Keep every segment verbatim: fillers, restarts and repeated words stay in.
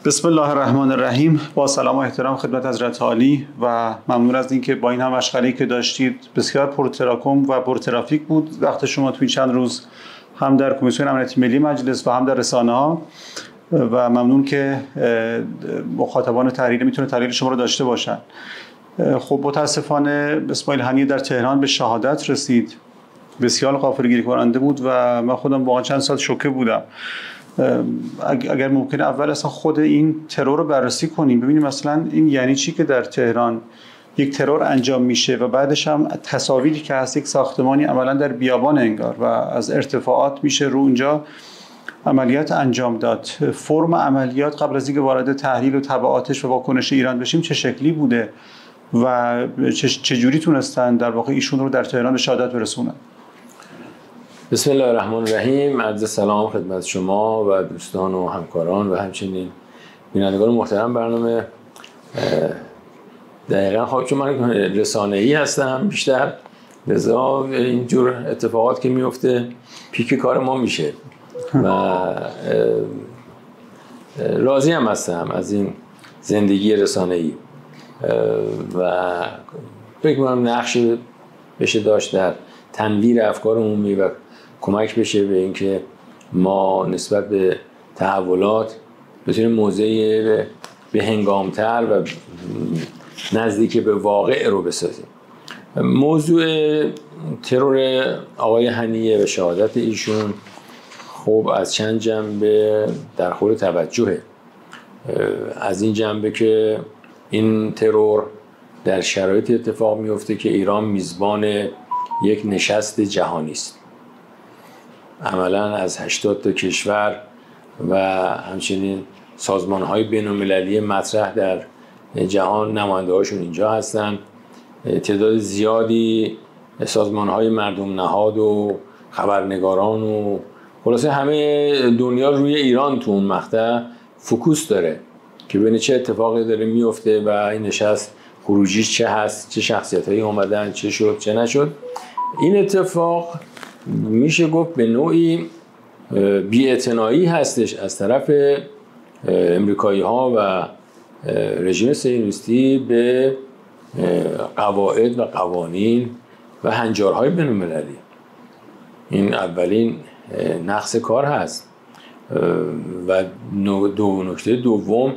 بسم الله الرحمن الرحیم. با سلام و احترام خدمت حضرت عالی و ممنون از اینکه با این هم مشغله‌ای که داشتید بسیار پرتراکم و پرترافیک بود وقت شما تو این چند روز هم در کمیسیون امنیت ملی مجلس و هم در رسانه‌ها، و ممنون که مخاطبان تحلیل میتونه تحلیل شما رو داشته باشن. خب متاسفانه اسماعیل هنیه در تهران به شهادت رسید. بسیار غافلگیری کننده بود و من خودم واقعا چند ساعت شوکه بودم. اگر ممکنه اول اصلا خود این ترور رو بررسی کنیم، ببینیم اصلا این یعنی چی که در تهران یک ترور انجام میشه و بعدش هم تصاویری که هست یک ساختمانی عملا در بیابان انگار و از ارتفاعات میشه رو اونجا عملیات انجام داد. فرم عملیات قبل از اینکه وارد تحلیل و تبعاتش و واکنش ایران بشیم چه شکلی بوده و چه جوری تونستن در واقع ایشون رو در تهران به شهادت برسونن؟ بسم الله الرحمن الرحیم. عرض سلام خدمت شما و دوستان و همکاران و همچنین بینندگان محترم برنامه. دقیقا خب چون من رسانه‌ای هستم بیشتر، لذا اینجور اتفاقات که میفته پیک کار ما میشه و راضی هم هستم از این زندگی رسانه‌ای و فکر می‌کنم نقش بشه داشت در تنویر افکار عمومی و کمک بشه به اینکه ما نسبت به تحولات بتونیم موضعی به هنگامتر و نزدیک به واقع رو بسازیم. موضوع ترور آقای هنیه و شهادت ایشون خب از چند جنبه در خور توجهه. از این جنبه که این ترور در شرایط اتفاق میفته که ایران میزبان یک نشست جهانی است. عملاً از هشتاد تا کشور و همچنین سازمان‌های بین‌المللی مطرح در جهان نماینده‌هاشون اینجا هستن. تعداد زیادی سازمان‌های مردم نهاد و خبرنگاران و خلاصه همه دنیا روی ایران تو اون مقطع فوکوس داره که ببینه چه اتفاقی داره میفته و این نشست خروجیش چه هست، چه شخصیت‌هایی اومدن، چه شد، چه نشد. این اتفاق میشه گفت به نوعی بی‌اعتنایی هستش از طرف امریکایی‌ها و رژیم صهیونیستی به قواعد و قوانین و هنجارهای بین‌المللی. این اولین نقص کار هست و دو نکته دوم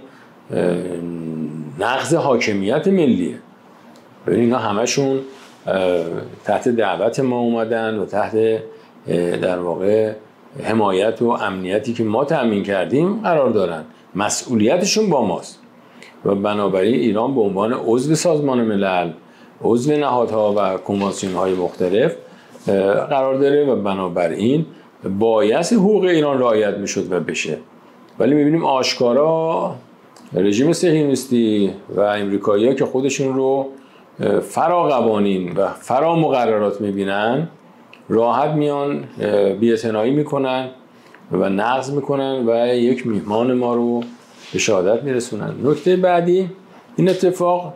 نقض حاکمیت ملیه. ببین اینا همشون تحت دعوت ما اومدن و تحت در واقع حمایت و امنیتی که ما تأمین کردیم قرار دارن. مسئولیتشون با ماست و بنابراین ایران به عنوان عضو سازمان ملل، عضو نهادها و کنوانسیون‌های مختلف قرار داره و بنابراین بایست حقوق ایران رعایت میشد و بشه. ولی میبینیم آشکارا رژیم صهیونیستی و امریکایی‌ها که خودشون رو فرا قوانین و فرا مقررات میبینن راحت میان بی‌اعتنایی میکنن و نقض میکنن و یک میهمان ما رو به شهادت میرسونن. نکته بعدی این اتفاق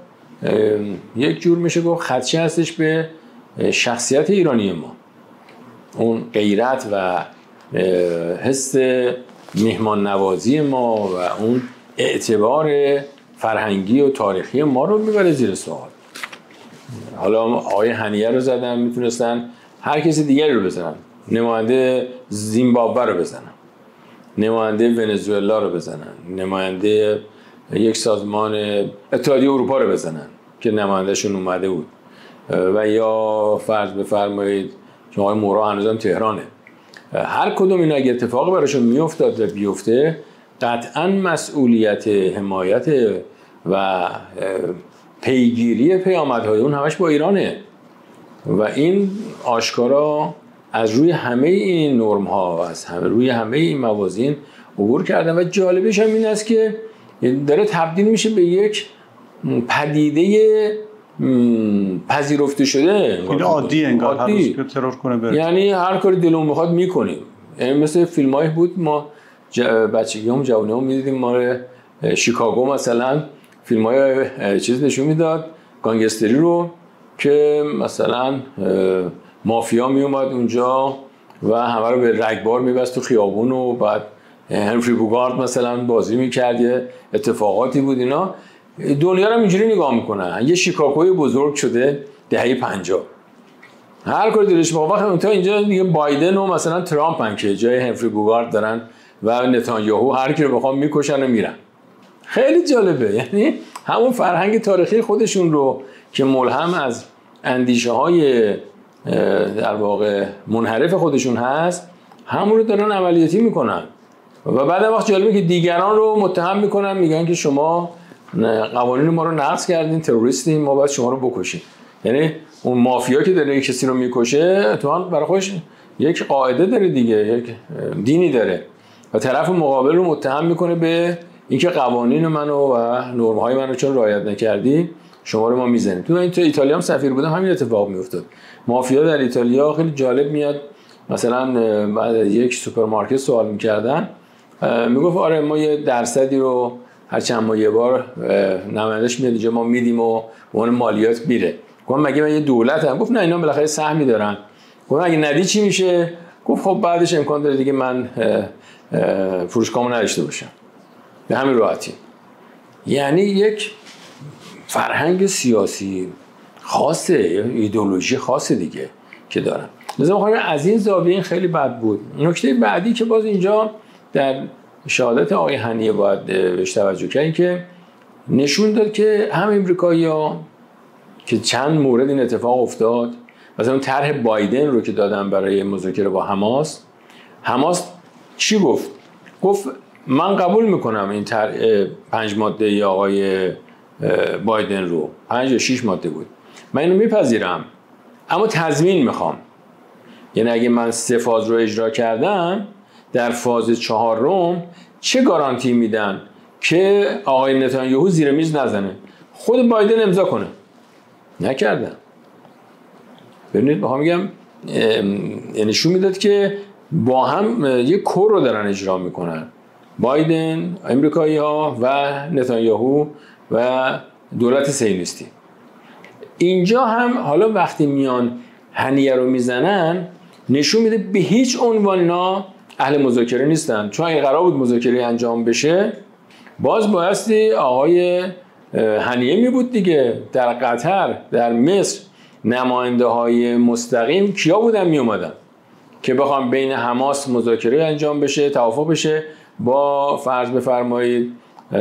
یک جور میشه گفت خدشه هستش به شخصیت ایرانی ما، اون غیرت و حس میهمان نوازی ما و اون اعتبار فرهنگی و تاریخی ما رو میبره زیر سوال. حالا آقای هنیه رو زدن، میتونستن هر کسی دیگری رو بزنن، نماینده زیمبابوه رو بزنن، نماینده ونزوئلا رو بزنن، نماینده یک سازمان اتحادیه اروپا رو بزنن که نمایندهشون اومده بود، و یا فرض بفرمایید که آقای مورا هنوزم تهرانه. هر کدوم اینا اگه اتفاقی براشون میافتاد و بیفته قطعاً مسئولیت حمایت و پیگیری پیامدهای اون همش با ایرانه و این آشکارا از روی همه این نرم ها از همه روی همه این موازین عبور کردن و جالبش هم این است که داره تبدیل میشه به یک پدیده پذیرفته شده، این عادی انگار هر روز که ترور کنه بره. یعنی هر کاری دلمون بخواد میکنیم. مثل فیلمایی بود ما بچگیام جوونیام میدیدیم، ما شیکاگو مثلا فیلمای چیز نشون میداد گانگستری رو که مثلا مافیا می اومد اونجا و همه رو به رگبار میبست تو خیابون و بعد هنری بوگارد مثلا بازی میکرد، یه اتفاقاتی بود. اینا دنیا رو اینجوری نگاه میکنن. یه شیکاگوی بزرگ شده دهه پنجاه، هر کاری دلش بخواد. وقتی تا اینجا دیگه بایدن و مثلا ترامپ هم که جای هنری بوگارد دارن و نتانیاهو هر کی رو بخوام میکشن و میرن. خیلی جالبه، یعنی همون فرهنگ تاریخی خودشون رو که ملهم از اندیشه های در واقع منحرف خودشون هست، همون رو دارن عملیاتی میکنن. و بعد وقت جالبه که دیگران رو متهم میکنن، میگن که شما قوانین ما رو نقض کردین، تروریستین، ما باید شما رو بکشیم. یعنی اون مافیا که داره کسی رو میکشه تو برای خودش یک قاعده داره دیگه، یک دینی داره و طرف مقابل رو متهم میکنه به اینکه قوانین منو و نرم‌های منو چون رعایت نکردی شما رو ما میزنیم. تو این تو ایتالیا هم سفیر بودم همین اتفاق میافتاد. مافیا در ایتالیا خیلی جالب میاد، مثلا بعد یک سوپرمارکت سوال میکردن، میگفت آره ما یه درصدی رو هر چند ماه یه بار نمایندش میاد اینجا ما میدیم و اون مالیات میره. گفتم مگه من یه دولتم؟ گفت نه اینا بالاخره سهمی دارن. گفتم اگه ندی چی میشه؟ گفت خب بعدش امکان داره دیگه من فروشگاهمو نداشته باشم. به همین راحتی. یعنی یک فرهنگ سیاسی خاصه، ایدئولوژی خاصه دیگه که دارن. لازم بخوام از این زاویه این خیلی بد بود. نکته بعدی که باز اینجا در شهادت آقای هنیه باید بهش توجه کنیم که نشون داد که هم امریکایی‌ها که چند مورد این اتفاق افتاد، مثلا طرح بایدن رو که دادن برای مذاکره با حماس، حماس چی گفت؟ گفت من قبول میکنم این طرح پنج ماده ای آقای بایدن رو، پنج یا شش ماده بود، من اینو میپذیرم اما تضمین میخوام. یعنی اگه من سه فاز رو اجرا کردم، در فاز چهارم چه گارانتی میدن که آقای نتانیاهو زیر میز نزنه؟ خود بایدن امضا کنه. نکردن. ببینید بخوام میگم یعنی شو میداد که با هم یک کور رو دارن اجرا میکنن، بایدن، امریکایی ها و نتانیاهو و دولت صهیونیستی. اینجا هم حالا وقتی میان هنیه رو میزنن نشون میده به هیچ عنوان اینا اهل مذاکره نیستن، چون اگه قرار بود مذاکره انجام بشه باز بایستی آقای هنیه می بود دیگه. در قطر، در مصر نماینده های مستقیم کیا بودن می اومدن که بخوام بین حماس مذاکره انجام بشه، توافق بشه با فرض بفرمایید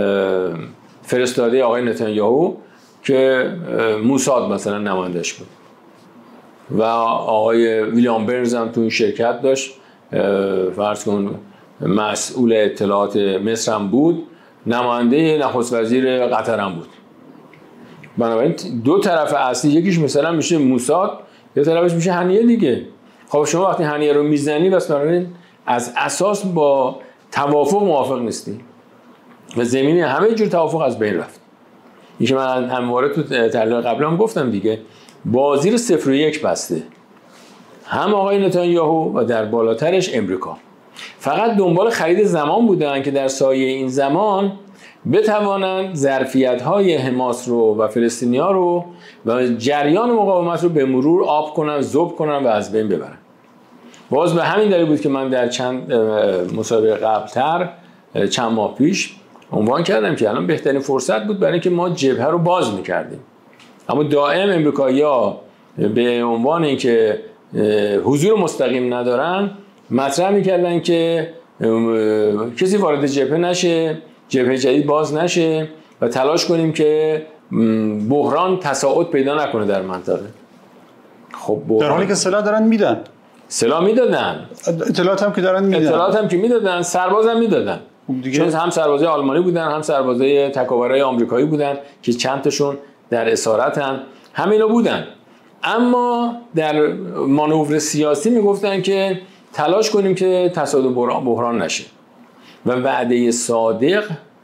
فرستاده آقای نتانیاهو که موساد مثلا نمایندش بود و آقای ویلیام برنز هم تو این شرکت داشت، فرض کن مسئول اطلاعات مصر هم بود، نماینده نخست وزیر قطر هم بود. بنابراین دو طرف اصلی یکیش مثلا میشه موساد، یه طرفش میشه هنیه دیگه. خب شما وقتی هنیه رو میزنی بس بنابراین از اساس با توافق موافق نیستی و زمینی همه جور توافق از بین رفت. این که من همواره تو تحلیل قبل هم گفتم دیگه، بازی رو صفر و یک بسته هم آقای نتانیاهو و در بالاترش امریکا. فقط دنبال خرید زمان بودن که در سایه این زمان بتوانند ظرفیت‌های حماس رو و فلسطینی‌ها رو و جریان مقاومت رو به مرور آب کنن، ذوب کنن و از بین ببرن. باز به همین دلیل بود که من در چند مسابقه قبل‌تر چند ماه پیش عنوان کردم که الان بهترین فرصت بود برای اینکه ما جبهه رو باز می‌کردیم. اما دائم امریکایی‌ها به عنوان اینکه حضور مستقیم ندارن مطرح می‌کردن که کسی وارد جبهه نشه، جبهه جدید باز نشه و تلاش کنیم که بحران تصاعد پیدا نکنه در منطقه. خب در حالی که سلاح دارن میدن، سلاح میدادن، اطلاعات هم که دارن میدن، اطلاعات هم که میدادن، سرباز هم میدادن، چون هم سربازای آلمانی بودن هم سربازای تکاورای آمریکایی بودن که چند تاشون در اسارتن، همینا بودن. اما در مانور سیاسی میگفتن که تلاش کنیم که تصاعد بحران نشه و وعده صادق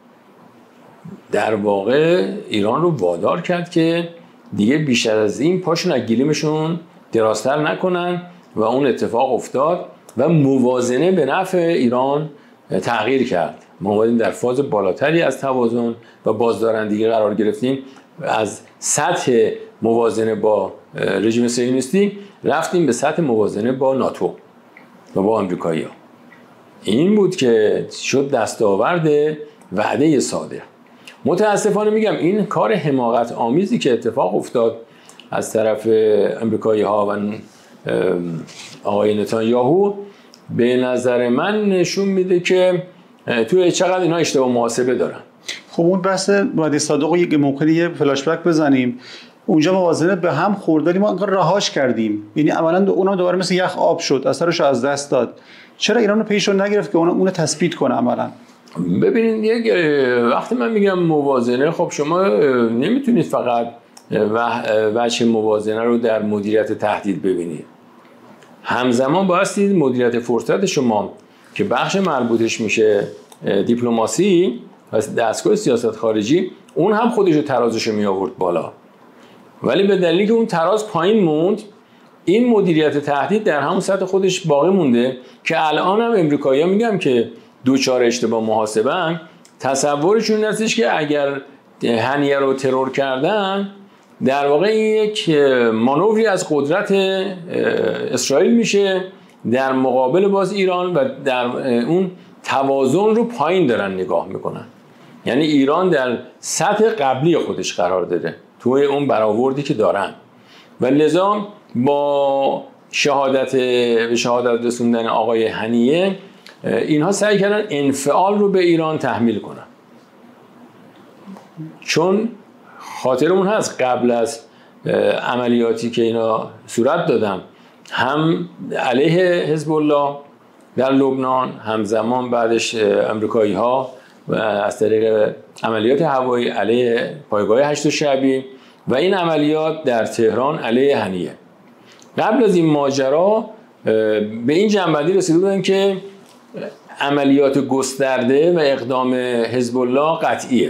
در واقع ایران رو وادار کرد که دیگه بیشتر از این پاشون از گلیمشون درازتر نکنن و اون اتفاق افتاد و موازنه به نفع ایران تغییر کرد. ما اومدیم در فاز بالاتری از توازن و بازدارندگی قرار گرفتیم، از سطح موازنه با رژیم صهیونیستی رفتیم به سطح موازنه با ناتو و با آمریکایی‌ها. این بود که شد دستاورد وعده صادق. متاسفانه میگم این کار حماقت آمیزی که اتفاق افتاد از طرف امریکایی ها و آقای نتانیاهو به نظر من نشون میده که توی چقدر اینا اشتباه محاسبه دارن. خب اون بحث وعده صادق رو یک موقعی یه فلاش بک بزنیم. اونجا موازنه به هم خورد، ما انقدر رهاش کردیم، یعنی عملاً اونم دوباره مثل یخ آب شد، اثرش از دست داد. چرا ایران پیش رو نگرفت که اون تثبیت کنه عملاً؟ ببینید یک وقتی من میگم موازنه، خب شما نمیتونید فقط وجه موازنه رو در مدیریت تهدید ببینید. همزمان بایستی مدیریت فرصت شما که بخش مربوطش میشه دیپلماسی و دستگاه سیاست خارجی، اون هم خودش رو ترازش می آورد بالا، ولی به دلیلی که اون تراز پایین موند، این مدیریت تهدید در همون سطح خودش باقی مونده که الان هم امریکایی‌ها میگم که دوچار اشتباه محاسبه‌ان. تصورشون این هستش که اگر هنیه رو ترور کردن، در واقع این یک مانوری از قدرت اسرائیل میشه در مقابل باز ایران و در اون توازن رو پایین دارن نگاه میکنن. یعنی ایران در سطح قبلی خودش قرار داده توی اون برآوردی که دارن و لذا با شهادت به شهادت رسوندن آقای هنیه اینها سعی کردن انفعال رو به ایران تحمیل کنن، چون خاطرمون هست قبل از عملیاتی که اینا صورت دادن هم علیه حزب الله در لبنان، همزمان بعدش امریکایی ها و از طریق عملیات هوایی علیه پایگاه هشت شعبی و این عملیات در تهران علیه هنیه. قبل از این ماجرا به این جنبندی رسیده بودن که عملیات گسترده و اقدام حزب الله قطعیه.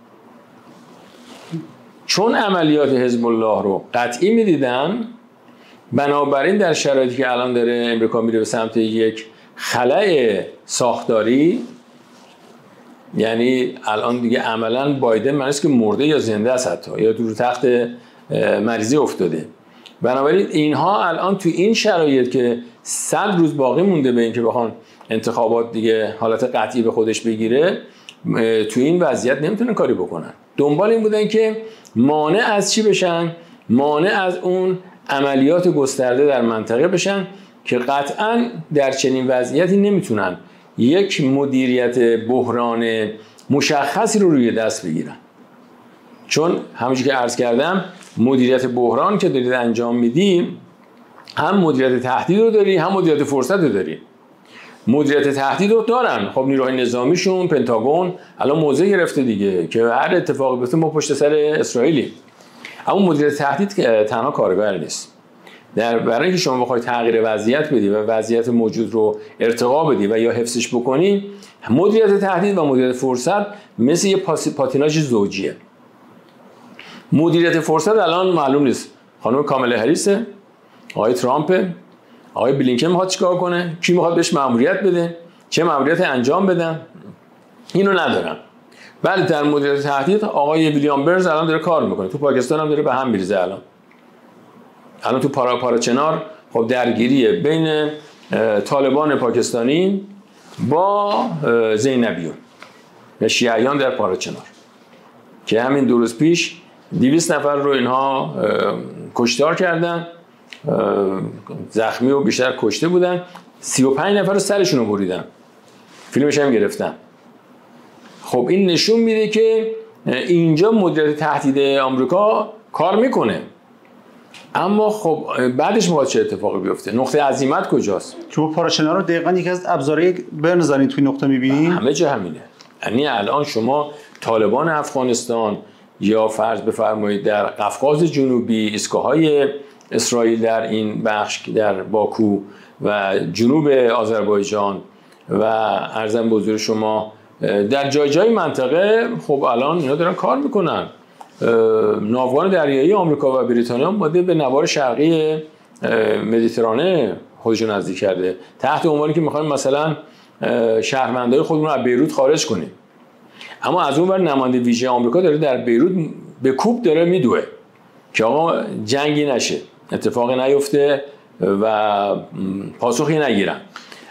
چون عملیات حزب الله رو قطعی میدیدن، بنابراین در شرایطی که الان داره امریکا میره به سمت یک خلأ ساختاری، یعنی الان دیگه عملا بایدن معنیش که مرده یا زنده است، حتی یا تو تخت مریضی افتاده. بنابراین اینها الان تو این شرایط که صد روز باقی مونده به اینکه بخوان انتخابات دیگه حالت قطعی به خودش بگیره، تو این وضعیت نمیتونن کاری بکنن. دنبال این بودن که مانع از چی بشن؟ مانع از اون عملیات گسترده در منطقه بشن که قطعاً در چنین وضعیتی نمیتونن یک مدیریت بحران مشخصی رو روی دست بگیرن. چون همونجوری که عرض کردم مدیریت بحران که دارید انجام میدیم، هم مدیریت تهدید رو داری، هم مدیریت فرصت رو داری. مدیریت تهدید رو دارن، خب نیروهای نظامیشون، پنتاگون الان موضع گرفته دیگه که هر اتفاقی بیفته ما پشت سر اسرائیلی. اما مدیریت تهدید تنها کارگر نیست. در برای اینکه شما بخواید تغییر وضعیت بدی و وضعیت موجود رو ارتقا بدی و یا حفظش بکنی، مدیریت تهدید و مدیریت فرصت مثل یه پاتیناژ زوجیه. مدیریت فرصت الان معلوم نیست خانم کاملا هریس، آقای ترامپ، آقای بلینکن میخواد چیکار کنه، کی میخواد بهش مأموریت بده، چه مأموریت انجام بدن، اینو ندارن. ولی در مدیریت تهدید آقای ویلیام برنز الان داره کار میکنه، تو پاکستان هم داره به هم میریزه. الان الان تو پارا پاراچنار خب درگیریه بین طالبان پاکستانی با زینبیون و شیعیان در پاراچنار که همین دو روز پیش دویست نفر رو اینها کشتار کردن، زخمی و بیشتر کشته بودن، سی و پنج نفر رو سرشون رو بریدن، فیلمش هم گرفتن. خب این نشون میده که اینجا مدیریت تهدید آمریکا کار میکنه، اما خب بعدش میخواد چه اتفاقی بیفته؟ نقطه عزیمت کجاست؟ شما پاراچنار رو دقیقاً یکی از ابزارهای برنزانی توی نقطه میبینید؟ همه جا همینه. یعنی الان شما طالبان افغانستان یا فرض بفرمایید در قفقاز جنوبی، ایستگاه‌های اسرائیل در این بخش در باکو و جنوب آذربایجان و ارزم به حضور شما در جای جای منطقه، خب الان اینا دارن کار میکنن. ناوگان دریایی آمریکا و بریتانیا اومده به نوار شرقی مدیترانه خودشون نزدیک کرده تحت عنوانی که میخوایم مثلا شهروندای خودمون رو از بیروت خارج کنیم. اما از اون ور نماینده ویژه آمریکا داره در بیروت به کوب داره میدوه که آقا جنگی نشه، اتفاقی نیفته و پاسخی نگیرن.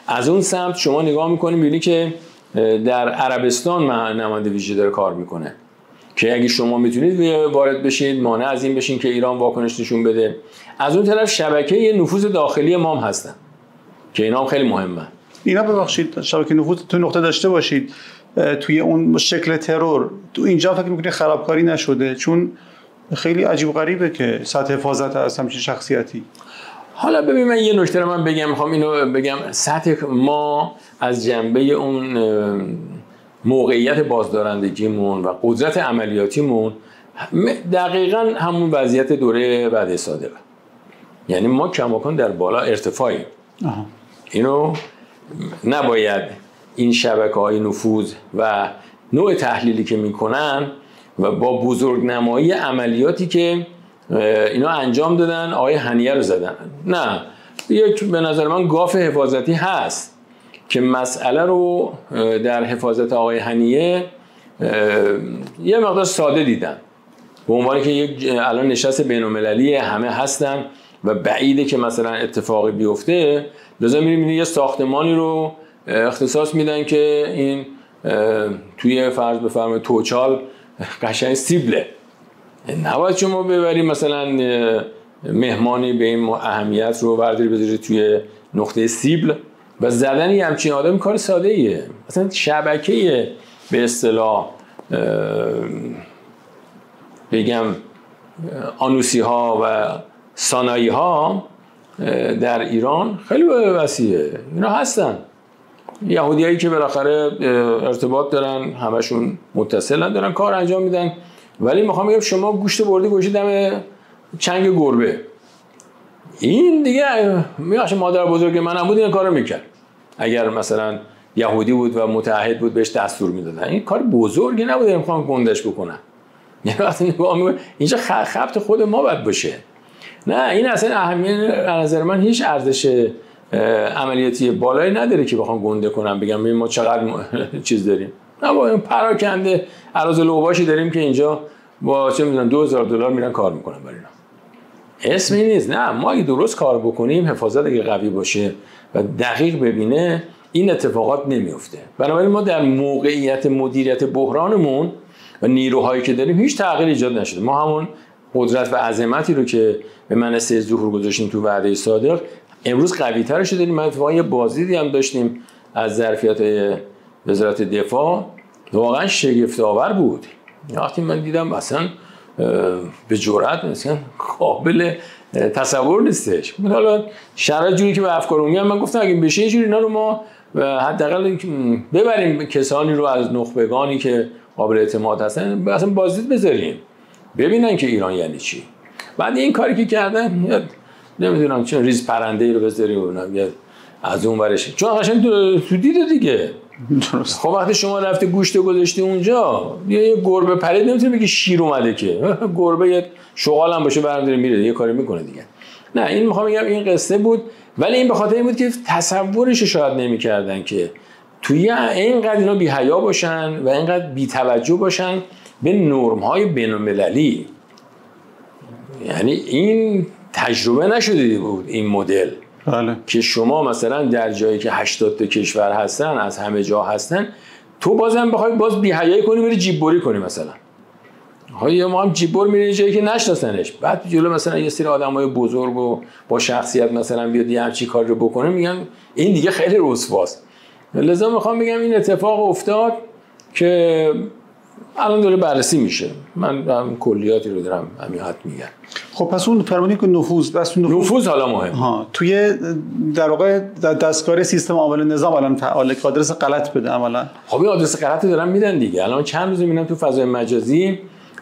از اون سمت شما نگاه میکنی میبینی که در عربستان نماینده ویژه داره کار میکنه که اگه شما میتونید وارد بشید مانع از این بشین که ایران واکنش نشون بده. از اون طرف شبکه نفوذ داخلی ما هم هستن که اینا هم خیلی مهمه. اینا ببخشید شبکه نفوذ تو نقطه داشته باشید توی اون شکل ترور، تو اینجا فکر میکنید خرابکاری نشده؟ چون خیلی عجیب و غریبه که سطح حفاظت از همچین شخصیتی. حالا ببین من یه نکته رو من بگم، میخوام اینو بگم، سطح ما از جنبه اون موقعیت بازدارندگیمون و قدرت عملیاتیمون دقیقاً همون وضعیت دوره وعده صادقه. یعنی ما کماکان در بالا ارتفاعیم. اینو نباید این شبکه‌های نفوذ و نوع تحلیلی که میکنن و با بزرگنمایی عملیاتی که اینا انجام دادن آقای هنیه رو زدن، نه، یک به نظر من گاف حفاظتی هست که مسئله رو در حفاظت آقای هنیه یه مقدار ساده دیدن به عنوانی که یک الان نشست بین‌المللی همه هستن و بعیده که مثلا اتفاقی بیفته، لازم می‌بینید یه ساختمانی رو اختصاص میدن که این توی فرض بفرمایید توچال قشنگ سیبله، نباید شما ببرید مثلا مهمانی به این اهمیت رو برداری بذاری توی نقطه سیبل و زدن یه همچین آدم کار ساده ایه. مثلا شبکه به اصطلاح بگم آنوسی ها و سانایی ها در ایران خیلی وسیعه. اینا هستن یهودی هایی که بالاخره ارتباط دارن، همشون متصلن، دارن کار انجام میدن. ولی میخوام بگم شما گوشت بردی گوشت دم چنگ گربه، این دیگه میاشه مادر بزرگ من هم بود این کارو میکرد. اگر مثلا یهودی بود و متعهد بود بهش دستور میدادن، این کار بزرگی نبوده میخوام گندش بکنن. یعنی وقتی نگاه اینجا خبط خود ما باید باشه. نه این اصلا اهمیت از نظر من هیچ ارزش عملیاتی بالایی نداره که بخوام گنده کنم بگم ما چقدر چیز داریم. نه با این پراکنده اراز لوباشی داریم که اینجا با چه میدونم دو هزار دلار میرن کار میکنن برای اینا. اسمی نیست. نه ما اگه درست کار بکنیم، حفاظت اگه قوی باشه و دقیق ببینه، این اتفاقات نمیفته. بنابراین ما در موقعیت مدیریت بحرانمون و نیروهایی که داریم هیچ تغییر ایجاد نشده. ما همون قدرت و عظمتی رو که به منصه ظهور گذاشتیم تو وعده صادق امروز قوی تر شده. ما اتفاقا یه بازدیدی هم داشتیم از ظرفیت وزارت دفاع، واقعا شگفت آور بود. وقتی من دیدم مثلا به جرئت مثلا قابل تصور نیستش. حالا شرایط جوری که به افکار عمومی من گفتم اگه بشه یه جوری اینا رو ما حداقل ببریم کسانی رو از نخبگانی که قابل اعتماد هستن اصلا بازدید بذاریم ببینن که ایران یعنی چی. بعد این کاری که کردن نمیدونم چون ریز پرنده ای رو بذاری اونم یا از اون ورش، چون قشنگ تو دیده دیگه. خب وقتی شما رفته گوشت گذاشتی اونجا، یه گربه پرید نمیتونه بگی شیر اومده که گربه یه شغال هم باشه برمی‌داره میره یه کاری میکنه دیگه. نه این میخوام بگم این قصه بود، ولی این به خاطر این بود که تصورش شاید نمیکردن که توی اینقدر اینا بی حیا باشن و اینقدر بی توجه باشن به نرم‌های بین‌المللی. یعنی این تجربه نشده بود این مدل. بله. که شما مثلا در جایی که هشتاد تا کشور هستن، از همه جا هستن، تو بازم بخوای باز بی‌حیایی کنی بری جیببری کنی مثلا. های ما هم جیببر میره جایی که نشناسنش، بعد جلو مثلا یه سری آدمای بزرگ و با شخصیت مثلا بیاد یه همچین کار رو بکنه، میگن این دیگه خیلی رسواست. لذا میخوام بگم این اتفاق افتاد که الان داره بررسی میشه. من هم کلیاتی رو دارم همین حد میگم. خب پس اون فرمودید که نفوذ بس نفوذ, نفوذ حالا مهم ها توی در واقع دستگاه سیستم عامل نظام الان فعال که آدرس غلط بده عملا. خب این آدرس غلط دارن میدن دیگه. الان چند روز میبینم تو فضای مجازی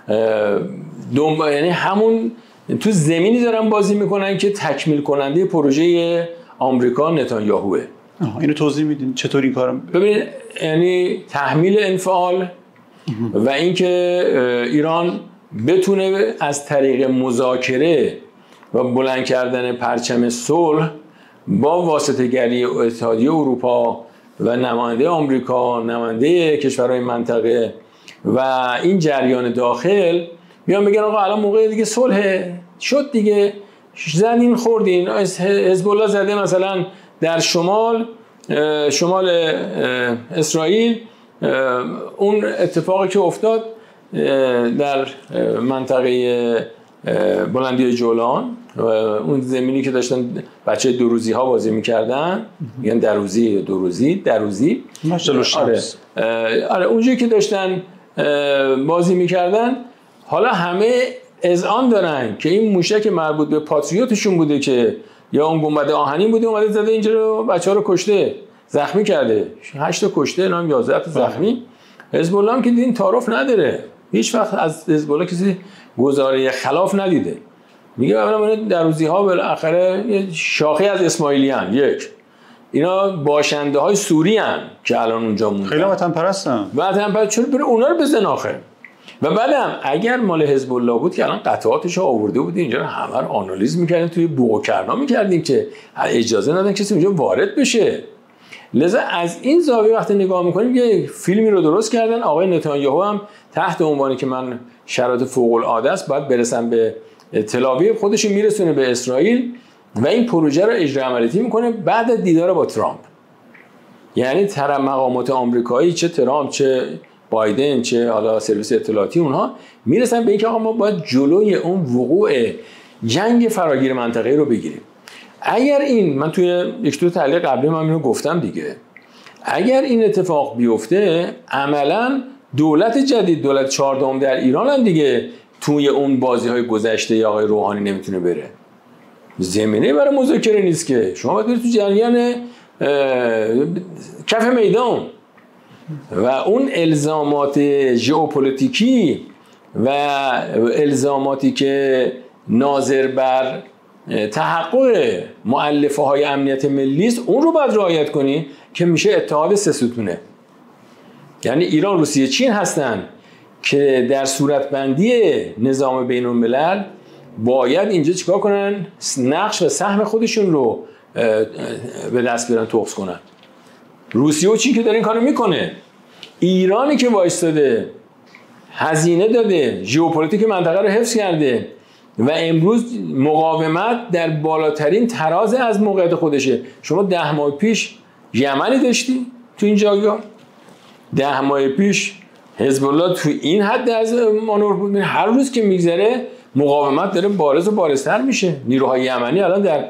دوم... یعنی همون تو زمینی دارن بازی میکنن که تکمیل کننده پروژه آمریکا نتانیاهوه. اینو توضیح میدین چطور این کارو؟ ببینید یعنی تحمیل انفعال و اینکه ایران بتونه از طریق مذاکره و بلند کردن پرچم صلح با واسطه‌گری اتحادیه اروپا و نماینده آمریکا، نماینده کشورهای منطقه و این جریان داخل میان بگن آقا الان موقع دیگه صلح شد دیگه، زدین خوردین، حزب الله زده مثلا در شمال شمال اسرائیل اون اتفاقی که افتاد در منطقه بلندی جولان و اون زمینی که داشتن بچه دو روزی ها بازی میکردن، میگن دروزی دو روزی دروزی آره آره اونجایی که داشتن بازی میکردن، حالا همه اذعان دارن که این موشک مربوط به پاتریوتشون بوده که یا اون گنبد آهنی بوده اومده زده اینجا رو، بچه ها رو کشته، زخمی کرده، هشت تا کشته، نام یازده تا زخمی. حزب الله هم که دیدین تعارف نداره، هیچ وقت از حزب الله کسی گزاره خلاف ندیده. میگه اولا دروزی ها بالاخره شاخه از اسماعیلیان، یک اینا باشنده های سوری ان که الان اونجا موندن، خیلی وطن پرستن، وطن پرست، چرا بره اونا رو بزن آخه؟ و بعدم اگر مال حزب الله بود که الان قطعاتش رو آورده بود اینجا، همه رو آنالیز میکردیم، توی بوق کرنا میکردیم که اجازه ندادن کسی اونجا وارد بشه. لذا از این زاویه وقتی نگاه میکنیم یه فیلمی رو درست کردن. آقای نتانیاهو هم تحت عنوانی که من شرایط فوق العاده است باید برسم به تل‌آویو، خودش میرسونه به اسرائیل و این پروژه رو اجرا عملیاتی میکنه بعد از دیدار با ترامپ. یعنی طرف مقامات آمریکایی، چه ترامپ چه بایدن چه حالا سرویس اطلاعاتی، اونها میرسن به اینکه آقا ما باید جلوی اون وقوع جنگ فراگیر منطقه‌ای رو بگیریم. اگر این، من توی یک دو تعلیق قبلی من اینو گفتم دیگه، اگر این اتفاق بیفته عملاً دولت جدید، دولت چهاردهم در ایران هم دیگه توی اون بازی‌های گذشته یا آقای روحانی نمیتونه بره. زمینه برای مذاکره نیست که شما باید برید تو جریان کف میدان و اون الزامات ژئوپلیتیکی و الزاماتی که ناظر بر تحقق مؤلفه های امنیت ملی است اون رو باید رعایت کنی که میشه اتحاد سه ستونه. یعنی ایران، روسیه، چین هستن که در صورتبندی نظام بین الملل باید اینجا چیکار کنن؟ نقش و سهم خودشون رو به دست بیارن، توقف کنن. روسیه و چین که داره این کارو میکنه، ایرانی که وایستاده هزینه داده، ژئوپلیتیک منطقه رو حفظ کرده و امروز مقاومت در بالاترین تراز از موقعیت خودشه. شما ده ماه پیش یمنی داشتی تو این جایگاه، ده ماه پیش حزب الله تو این حد از مانور بود. هر روز که میگذره مقاومت داره بارز و بارزتر میشه. نیروهای یمنی الان در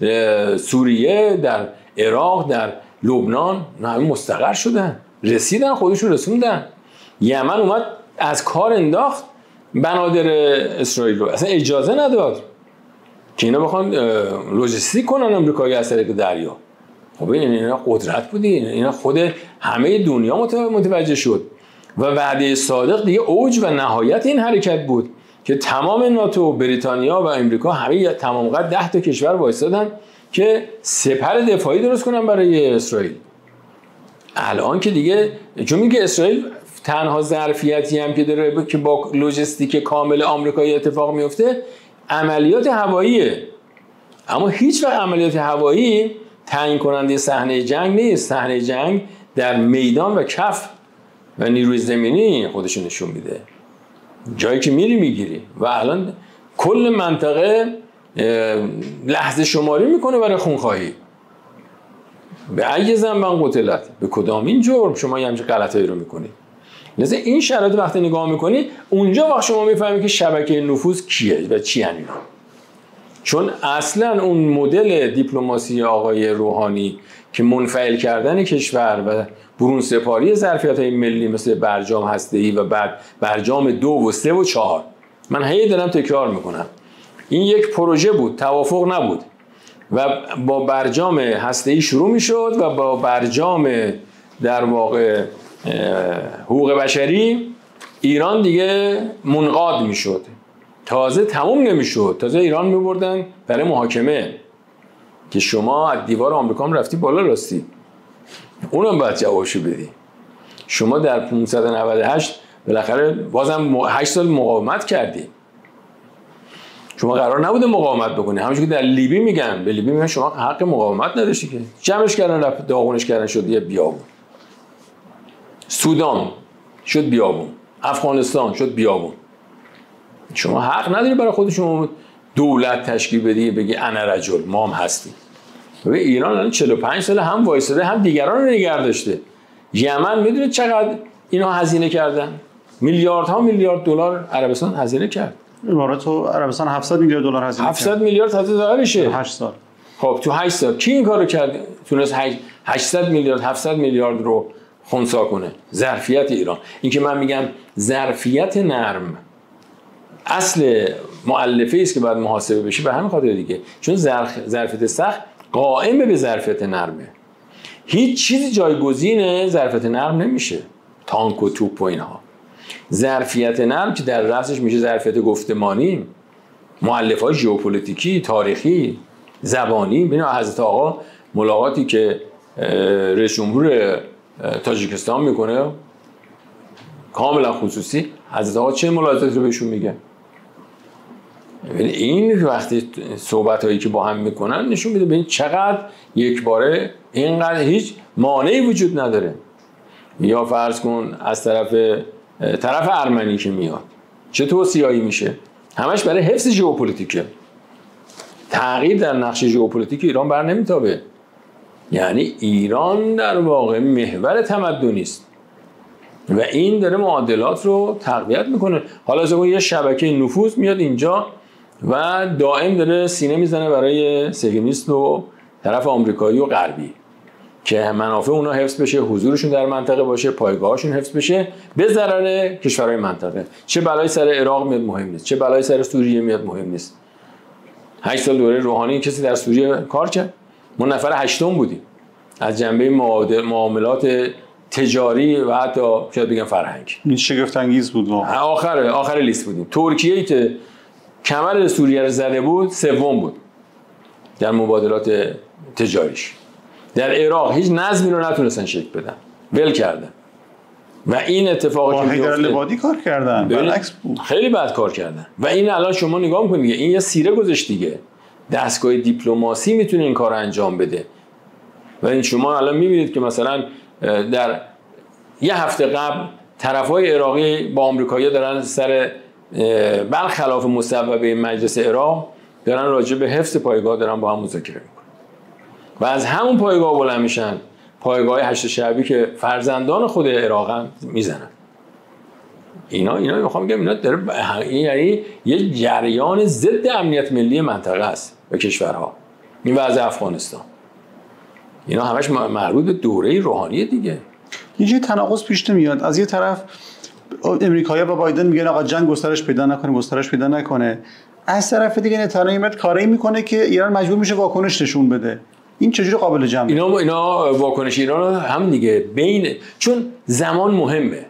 سوریه، در عراق، در لبنان همه مستقر شدن، رسیدن، خودشون رسوندن. یمن اومد از کار انداخت بنادر اسرائیل رو، اصلا اجازه نداد که اینا بخوان لوجستیک کنن امریکایی از طریق دریا. خب این اینا قدرت بودی، اینا خود همه دنیا متوجه شد و وعده صادق دیگه اوج و نهایت این حرکت بود که تمام ناتو، بریتانیا و امریکا همه تمام قد ده تا کشور وایسادن که سپر دفاعی درست کنن برای اسرائیل. الان که دیگه چون میگه اسرائیل تنها ظرفیتی هم که داره که با لوجستیک کامل آمریکایی اتفاق میفته عملیات هواییه، اما هیچ وقت عملیات هوایی تعیین کننده صحنه جنگ نیست. صحنه جنگ در میدان و کف و نیروی زمینی خودشون نشون میده، جایی که میری میگیری. و الان کل منطقه لحظه شماری میکنه برای خونخواهی. به ای ذنب قتلت، به کدام این جرم شما یه همچین غلطایی رو میکنید. لذا این شرایط وقتی نگاه میکنی اونجا وقت شما میفهمی که شبکه نفوذ کیه و چی ان اینا. چون اصلا اون مدل دیپلماسی آقای روحانی که منفعل کردن کشور و برون سپاری ظرفیت‌های ملی مثل برجام هسته‌ای و بعد برجام دو و سه و چهار، من هی دارم تکرار میکنم این یک پروژه بود، توافق نبود و با برجام هسته‌ای شروع میشد و با برجام در واقع حقوق بشری ایران دیگه منقاد میشد، تازه تموم نمیشد، تازه ایران میبردن برای محاکمه که شما از دیوار آمریکا هم رفتی بالا راستی، اونم باید جوابشو بدی. شما در پانصد و نود و هشت بالاخره بازم هشت سال مقاومت کردی. شما قرار نبوده مقاومت بکنی، همونجوری که در لیبی میگن، به لیبی میگن شما حق مقاومت نداشتی که جمعش کردن رفت داغونش کردن شد یه بیابون. سودان شد بیابون، افغانستان شد بیابون. شما حق نداری برای خودشون دولت تشکیل بدی بگی انا رجل، ما هم هستیم. و ایران الان چهل و پنج سال هم وایساده هم دیگران رو نگه داشته. یمن میدونید چقدر اینا هزینه کردن؟ میلیاردها میلیارد دلار عربستان هزینه کرد. امارات و عربستان هفتصد میلیارد دلار هزینه کرد. هفتصد میلیارد هزینه بشه هشت سال. خب تو هشت سال کی این کارو کرد؟ تونست هشتصد میلیارد هفتصد میلیارد رو خنثی کنه. ظرفیت ایران. این که من میگم ظرفیت نرم اصل مؤلفه است که باید محاسبه بشه به همین خاطر دیگه، چون ظرفیت سخت قائم به ظرفیت نرمه. هیچ چیزی جایگزین ظرفیت نرم نمیشه. تانک و توپ و اینها. ظرفیت نرم که در رأسش میشه ظرفیت گفتمانی، مؤلفه‌های ژئوپلیتیکی، تاریخی، زبانی. ببین حضرت آقا ملاقاتی که رئیس جمهور تاجیکستان میکنه کاملا خصوصی، حضرت آقا چه ملاحظاتی رو بهشون میگه؟ این وقتی صحبتایی که با هم میکنن نشون میده ببین چقدر یک باره اینقدر هیچ مانعی وجود نداره. یا فرض کن از طرف طرف ارمنی که میاد چه توصیه‌ای میشه؟ همش برای حفظ ژئوپلیتیکه. تغییر در نقش ژئوپلیتیک ایران بر نمیتابه. یعنی ایران در واقع محور تمدنی است و این داره معادلات رو تقویت میکنه. حالا از اون یه شبکه نفوذ میاد اینجا و دائم داره سینه میزنه برای صهیونیست و طرف آمریکایی و غربی که منافع اونا حفظ بشه، حضورشون در منطقه باشه، پایگاهشون حفظ بشه به ضرر کشورهای منطقه. چه بلایی سر عراق میاد مهم نیست، چه بلایی سر سوریه میاد مهم نیست. هشت سال دوره روحانی کسی در سوریه کار کرد؟ ما نفر هشتم بودیم از جنبه معاملات تجاری و حتی شاید بگم فرهنگ. این شگفت انگیز بود واقعا. آخر آخر لیست بودیم. ترکیه‌ای که کمر سوریه رو زده بود سوم بود در مبادلات تجاریش. در عراق هیچ نظمی رو نتونستن شکل بدن، ول کردن. و این اتفاقی که حیدر العبادی کار کردن، برعکس بود. خیلی بد کار کردن. و این الان شما نگاه می‌کنید دیگه این یه سیره گذاشت دیگه. دستگاه دیپلماسی میتونه این کار انجام بده. و این شما الان می‌بینید که مثلا در یه هفته قبل طرفای عراقی با آمریکایی‌ها دارن سر برخلاف مصوبه مجلس عراق دارن راجع به حفظ پایگاه دارن با هم مذاکره میکنن و از همون پایگاه بلند میشن پایگاه هشت شعبی که فرزندان خود عراقن میزنن. اینا اینا میخوام بگم اینا داره یعنی یه جریان ضد امنیت ملی منطقه است به کشورها. این وضع افغانستان اینا همش مربوط به دوره روحانی دیگه. یه تناقض پیش نمیاد. از یه طرف امریکایی‌ها با بایدن میگن آقا جنگ گسترش پیدا نکنه گسترش پیدا نکنه، از طرف دیگه نتانیاهو میاد کاری میکنه که ایران مجبور میشه واکنش نشون بده. این چجوری قابل جمع؟ اینا اینا واکنش ایران هم دیگه بین، چون زمان مهمه.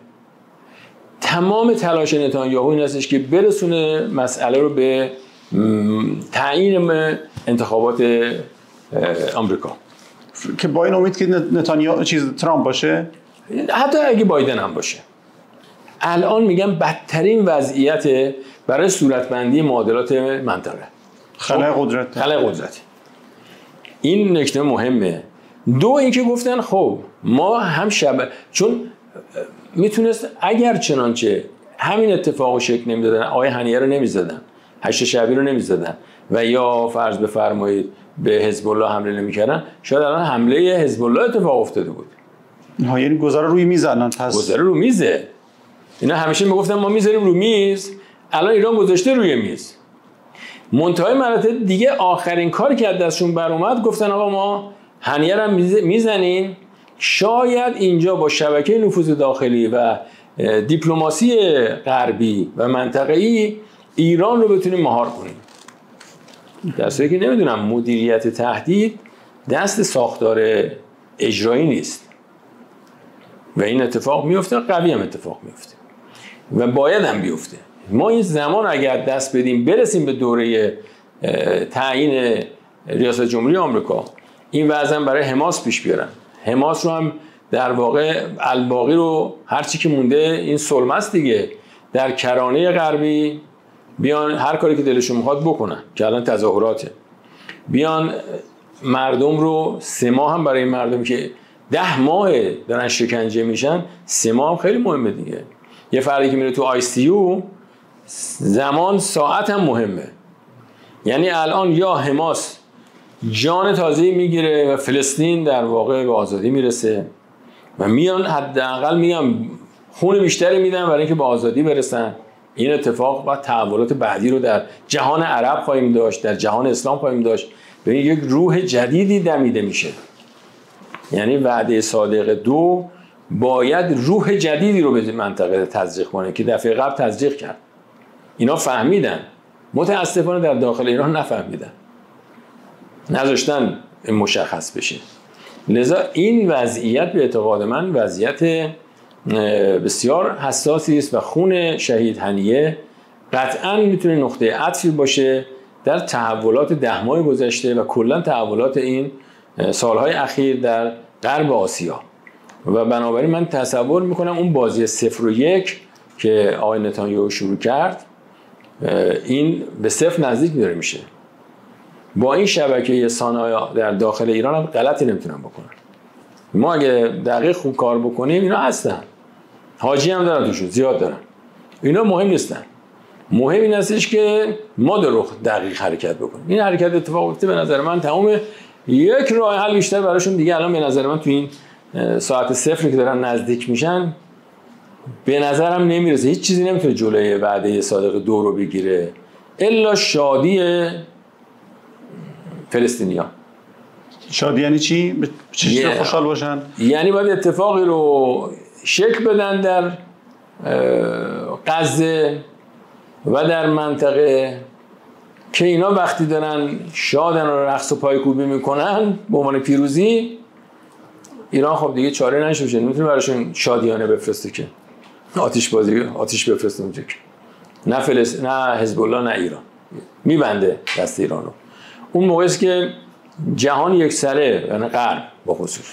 تمام تلاش نتانیاهو این هستش که برسونه مسئله رو به تعیین انتخابات آمریکا که با این امید که نتانیاهو چیز ترامپ باشه، حتی اگه بایدن هم باشه. الان میگم بدترین وضعیت برای صورتبندی معادلات منطقه، خلای قدرت خلای قدرت. این نکته مهمه. دو اینکه گفتن خب ما هم شب، چون میتونست اگر چنانچه همین اتفاقو شکل نمیدادن، آقای هنیه رو نمیزدن، هشت شعبی رو نمیزدن و یا فرض بفرمایید به حزب الله حمله نمیکردن، شاید الان حمله حزب الله اتفاق افتاده بود. ها یعنی گذاره روی میزنن. پس گذاره رو میزه. اینا همیشه میگفتن ما میذاریم رو میز، الان ایران گذاشته روی میز. منتهای مراتب دیگه آخرین کاری که از دستشون بر اومد گفتن آقا ما هنیه رو میزنیم، شاید اینجا با شبکه نفوذ داخلی و دیپلماسی غربی و منطقه‌ای ایران رو بتونیم مهار کنیم. دسته که نمیدونم مدیریت تهدید دست ساختار اجرایی نیست و این اتفاق میفته، قوی هم اتفاق میفته و باید هم بیفته. ما این زمان اگر دست بدیم برسیم به دوره تعیین ریاست جمهوری آمریکا، این وضع برای حماس پیش بیارن. حماس رو هم در واقع الباقی رو هرچی که مونده این سلم است دیگه، در کرانه غربی بیان هر کاری که دلشون میخواد بکنن که الان تظاهراته، بیان مردم رو سه ماه هم برای مردم که ده ماه دارن شکنجه میشن، سه ماه هم خیلی مهمه دیگه. یه فردی که میره تو آی سی یو زمان ساعت هم مهمه. یعنی الان یا حماس جان تازه‌ای میگیره و فلسطین در واقع به آزادی میرسه و میان حداقل میگم خون بیشتری میدن برای اینکه به آزادی برسن. این اتفاق و تحولات بعدی رو در جهان عرب خواهیم داشت، در جهان اسلام خواهیم داشت. ببین یک روح جدیدی دمیده میشه. یعنی وعده صادق دو باید روح جدیدی رو به منطقه تزریق کنه که دفعه قبل تزریق کرد. اینا فهمیدن، متاسفانه در داخل ایران نفهمیدن، نذاشتن مشخص بشه. لذا این وضعیت به اعتقاد من وضعیت بسیار حساسی است و خون شهید هنیه قطعا میتونه نقطه عطفی باشه در تحولات ده ماه گذشته و کلا تحولات این سالهای اخیر در غرب آسیا. و بنابراین من تصور میکنم اون بازی صفر و یک که آقای نتانیاهو شروع کرد این به صفر نزدیک داره میشه. با این شبکه صنایع در داخل ایران هم غلطی نمیتونن بکنن. ما اگه دقیق خوب کار بکنیم اینا هستن، حاجی هم دارن توشون، زیاد دارن، اینا مهم نیستن. مهم این هستش که ما در رخ دقیق حرکت بکنیم. این حرکت اتفاق افتاده به نظر من تمام یک راه حل بیشتر براشون دیگه الان به نظر من تو این ساعت صفری که دارن نزدیک میشن به نظرم نمیرسه. هیچ چیزی نمیتونه جلوی وعده صادق دو رو بگیره الا شادی فلسطینیان. شادی یعنی چی؟ به چه چیزی خوشحال باشن؟ یعنی باید اتفاقی رو شکل بدن در غزه و در منطقه که اینا وقتی دارن شادن و رقص و پایکوبی میکنن به عنوان پیروزی، ایران خب دیگه چاره نشه، نمیتونه براشون شادیانه بفرسته که آتش بازی آتش بفرسته اونجا که نه فلس نه حزب الله نه ایران میبنده دست ایرانو. اون موقعی است که جهان یک سره، یعنی غرب با خصوص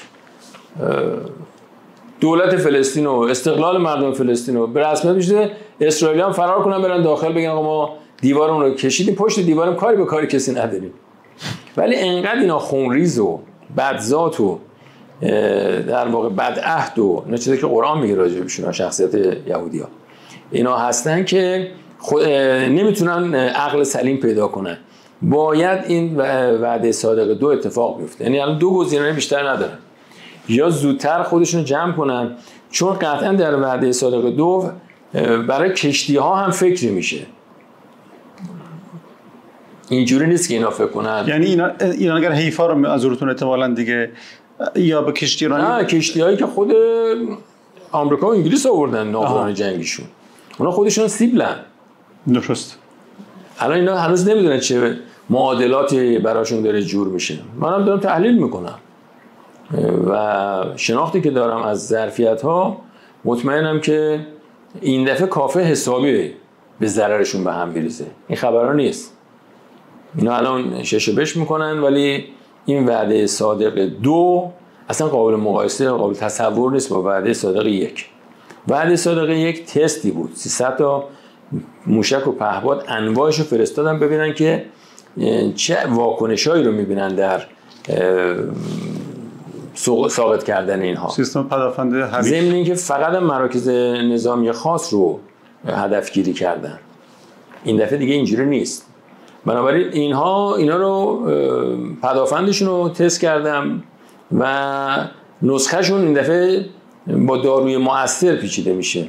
دولت فلسطین و استقلال مردم فلسطین رو به رسمیت میشه، اسرائیلیان فرار کنن برن داخل بگن آقا ما دیوارمون رو کشیدیم، پشت دیوارم کاری به کاری کسی نداریم. ولی انقدر اینا خونریز و بدذات و در واقع بدعهد و نه چیزی که قرآن میگه راجع بهشون، شخصیت یهودی‌ها اینا هستن که نمیتونن عقل سلیم پیدا کنن. باید این وعده صادق دو اتفاق بیفته. یعنی الان دو گزینه بیشتر ندارن، یا زودتر خودشون رو جمع کنن، چون قطعا در وعده صادق دو برای کشتی ها هم فکری میشه. اینجوری نیست که اینا فکر کنن یعنی اینا اینا اگر حیفا رو از روتون احتمالاً دیگه یا به کشتی ایرانی، نه کشتی هایی که خود آمریکا و انگلیس آوردن ناوگان جنگیشون، اونا خودشون سیبلن. درست. الان اینا هنوز نمیدونن چه معادلاتی براشون داره جور میشه. منم دارم تحلیل میکنم و شناختی که دارم از ظرفیت ها مطمئنم که این دفعه کافه حسابی به ضررشون به هم بریزه. این خبرها نیست. اینا الان شش بش میکنن، ولی این وعده صادق دو اصلا قابل مقایسه، قابل تصور نیست با وعده صادق یک. وعده صادق یک تستی بود. سیصد تا موشک و پهپاد انواعش رو فرستادن ببینن که چه واکنشایی رو میبینن در ساقط کردن اینها. سیستم پدافند هویج. ضمن اینکه فقط مراکز نظامی خاص رو هدفگیری کردن. این دفعه دیگه اینجوری نیست. بنابراین اینها اینا رو پدافندشون رو تست کردم و نسخهشون این دفعه با داروی مؤثر پیچیده میشه.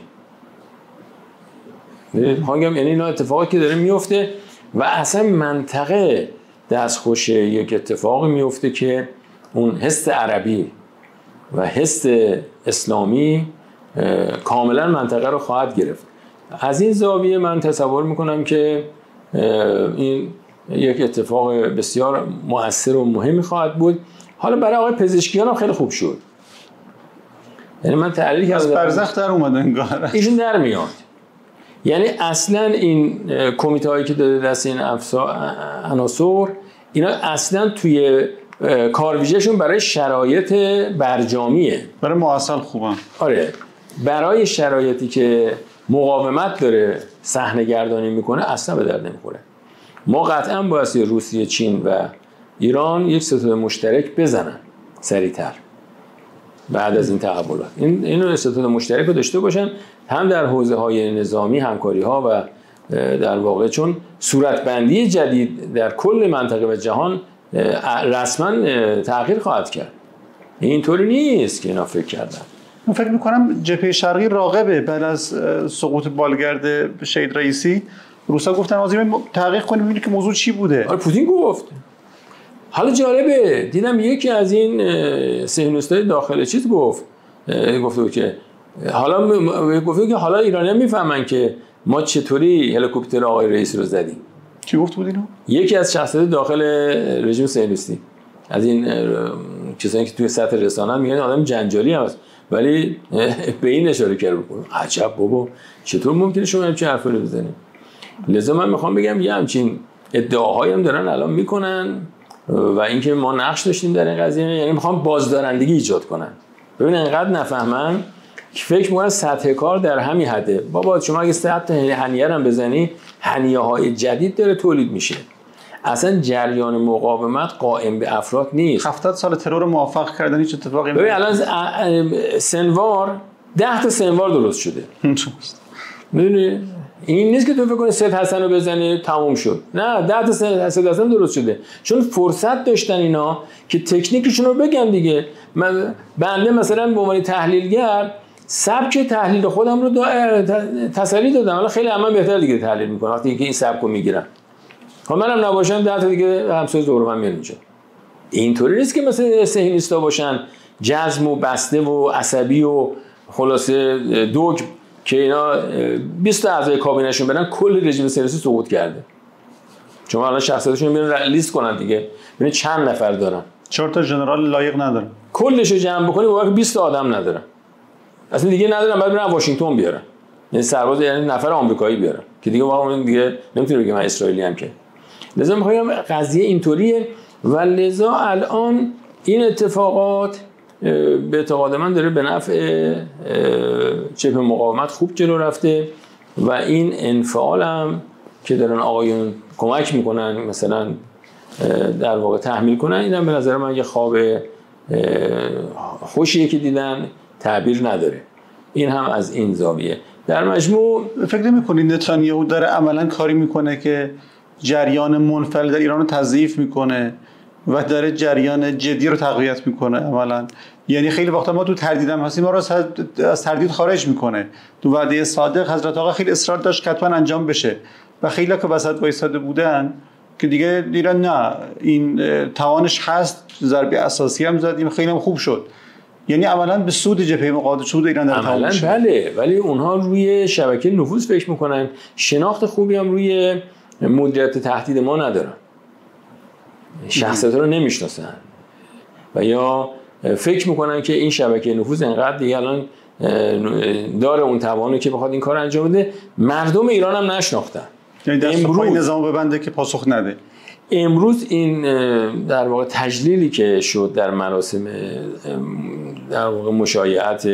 هنگام یعنی اینا اتفاقی که داره میفته و اصلا منطقه دستخوش یک اتفاقی میفته که اون حس عربی و حس اسلامی کاملا منطقه رو خواهد گرفت. از این زاویه من تصور میکنم که این یک اتفاق بسیار مؤثر و مهمی خواهد بود. حالا برای آقای پزشکیان هم خیلی خوب شد. یعنی من تحلیل کردم از برزخ در اومده انگار ایشون در میاد. یعنی اصلا این کمیته هایی که داده دست این عناصر اینا اصلا توی کارویژهشون برای شرایط برجامیه، برای معاصل خوبن. آره برای شرایطی که مقاومت داره صحنه گردانی میکنه اصلا به درد نمیخوره. ما قطعا باید روسیه، چین و ایران یک ستاد مشترک بزنن سریعتر بعد از این تحولات. این اینو ستاد مشترک رو داشته باشن، هم در حوزه های نظامی همکاری ها و در واقع چون صورتبندی جدید در کل منطقه و جهان رسما تغییر خواهد کرد. اینطوری نیست که اینا فکر کردن. من فکر میکنم جبهه شرقی راغبه بعد از سقوط بالگرد شهید رئیسی روسا گفتن آزیم تحقیق کنیم ببینیم که موضوع چی بوده. آره پوتین گفت. حالا جالبه دیدم یکی از این صهیونیست‌های داخل چیز گفت گفته که حالا گفته که حالا ایرانی‌ها میفهمن که ما چطوری هلیکوپتر آقای رئیسی رو زدیم. چی گفت بود اینو؟ یکی از شخصیت داخل رژیم صهیونیستی از این کسانی که توی سطح رسانه میگن آدم جنجالی هست ولی به این اشاره کرده بود. عجب بابا چطور ممکنه شما همچین حرفی رو بزنید؟ لذا من میخوام بگم یه همچین ادعاهایی هم دارن الان میکنن و اینکه ما نقش داشتیم در این قضیه، یعنی میخوام بازدارندگی ایجاد کنن. ببین انقدر نفهمن که فکر میکنن سطح کار در همین حده. بابا شما اگه سطح هنیه رو بزنی هنیه های جدید داره تولید میشه. اصلا جریان مقاومت قائم به افراد نیست. هفتاد سال ترور موفق کردن هیچ اتفاقی ببین الان سنوار ده تا سنوار درست شده. میدونی این نیست که تو فکر کنی سید حسن رو بزنی تموم شد. نه ده تا سید حسن درست شده چون فرصت داشتن اینا که تکنیکشون رو بگم دیگه. من بنده مثلا به عنوان تحلیلگر سبک تحلیل خودم رو تسری دادم. حالا خیلی عملا بهتر دیگه تحلیل میکنم وقتی که این سبک رو میگیرم. خب منم نباشم ده تا دیگه همسایه دور من میاد اینجا. اینطوری نیست که مثلا صهیونیستا باشن جزم و بسته و عصبی و خلاصه دوگ که اینا بیست تا اعضای کابینه‌شون برن کل رژیم صهیونیستی سقوط کرده. شما الان شخصیتشون میرن لیست کنن دیگه ببین چند نفر دارن. چهار تا ژنرال لایق ندارن. کلش رو جمع بکنی واقعا بیست تا آدم ندارن. اصلا دیگه ندارن بعد برن واشنگتن بیارن. یعنی سرباز یعنی نفر آمریکایی بیارن که دیگه واقعا دیگه نمیتونه بگه من اسرائیلی ام که. لذا میخوام قضیه اینطوریه و لذا الان این اتفاقات به اعتقاد من داره به نفع جبهه مقاومت خوب جلو رفته و این انفعال هم که دارن آقایون کمک میکنن مثلا در واقع تحمیل کنن اینم به نظر من یه خواب خوشیه که دیدن تعبیر نداره. این هم از این زاویه. در مجموع فکر نمی‌کنید نتانیاهو داره عملاً کاری میکنه که جریان منفعل در ایران رو تضعیف میکنه و داره جریان جدی رو تقویت میکنه عملاً؟ یعنی خیلی وقتا ما تو تردیدم هستیم ما رو از تردید خارج میکنه. تو وعده صادق حضرت آقا خیلی اصرار داشت حتما انجام بشه و خیلی که وسط وایساده بودن که دیگه دیدن نه این توانش هست، ضربه اساسی هم زدیم خیلی هم خوب شد. یعنی عملاً به سود جبهه مقاومت سود ایران در تمام میشه. بله ولی اونها روی شبکه نفوذ فکر میکنن، شناخت خوبی هم روی مدیریت تهدید ما ندارن، شخصیت رو نمیشناسن و یا فکر میکنن که این شبکه نفوذ انقدر دیگه الان داره اون توانو که بخواد این کار انجام بده. مردم ایران هم نشناختن. یعنی دست پای نظام ببنده که پاسخ نده. امروز این در واقع تجلیلی که شد در مراسم در واقع مشایعت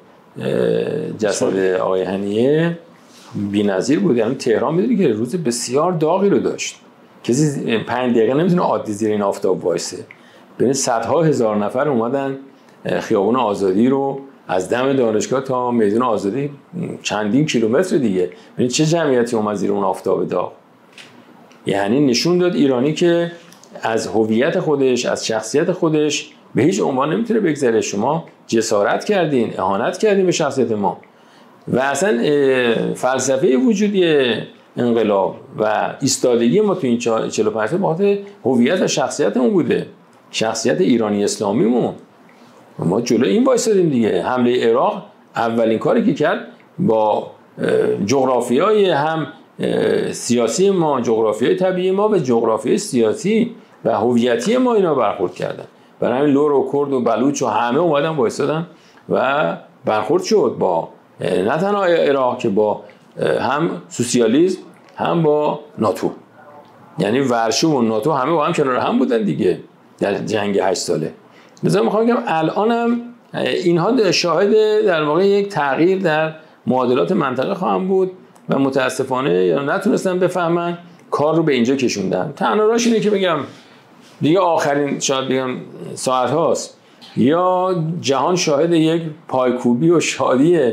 جسد آقای هنیه بی‌نظیر بود. یعنی تهران می‌دونی که روز بسیار داغی رو داشت. کسی پنج دقیقه نمیتونه عادی زیر این آفتاب وایسه. ببین صدها هزار نفر اومدن خیابان آزادی رو از دم دانشگاه تا میدان آزادی چندین کیلومتر دیگه. ببین چه جمعیتی اومد زیر اون آفتاب داغ. یعنی نشون داد ایرانی که از هویت خودش، از شخصیت خودش به هیچ عنوان نمیتونه بگذره. شما جسارت کردین، اهانت کردین به شخصیت ما و اصلا فلسفه وجودی انقلاب و ایستادگی ما تو این چهل و پنج سال بخاطر هویت و شخصیتمون بوده، شخصیت ایرانی اسلامیمون. ما جلو این وایسادیم دیگه. حمله عراق اولین کاری که کرد با جغرافیای هم سیاسی ما، جغرافیای طبیعی ما و جغرافیای سیاسی و هویتی ما اینا برخورد کردن. برای همین لور و کرد و بلوچ و همه اومدن وایسادن و برخورد شد با نه تنها عراق که با هم سوسیالیسم هم با ناتو. یعنی ورشو و ناتو همه با هم کنار هم بودن دیگه در جنگ هشت ساله. مثلا میخوام بگم الانم اینها شاهد در واقع یک تغییر در معادلات منطقه خواهم بود و متاسفانه یا نتونستن بفهمن کار رو به اینجا کشوندن. تنها راهش اینه که بگم دیگه آخرین شاید بگم ساعت هاست یا جهان شاهد یک پایکوبی و شادی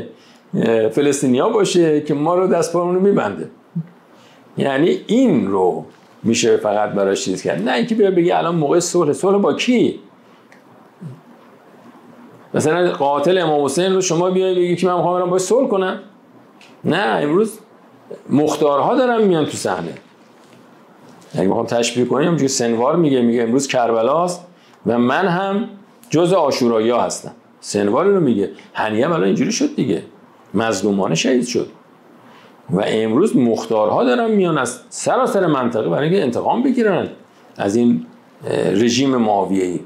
فلسطینیا باشه که ما رو دست پامون رو میبنده. یعنی این رو میشه فقط براش چیز کرد. نه اینکه بیا بگی الان موقع صلح. صلح با کی؟ مثلا قاتل امام حسین رو شما بیای بگی که من میخوام برم باهاش صلح کنم؟ نه، امروز مختارها دارن میان تو صحنه. اگه میخوام تشبیه کنیم همونجوری سنوار میگه میگه امروز کربلاست و من هم جز عاشورایی‌ها هستم. سنوار رو میگه. هنیه هم الان اینجوری شد دیگه، مظلومانه شهید شد و امروز مختارها دارن میان از سراسر منطقه برای اینکه انتقام بگیرن از این رژیم معاویه‌ای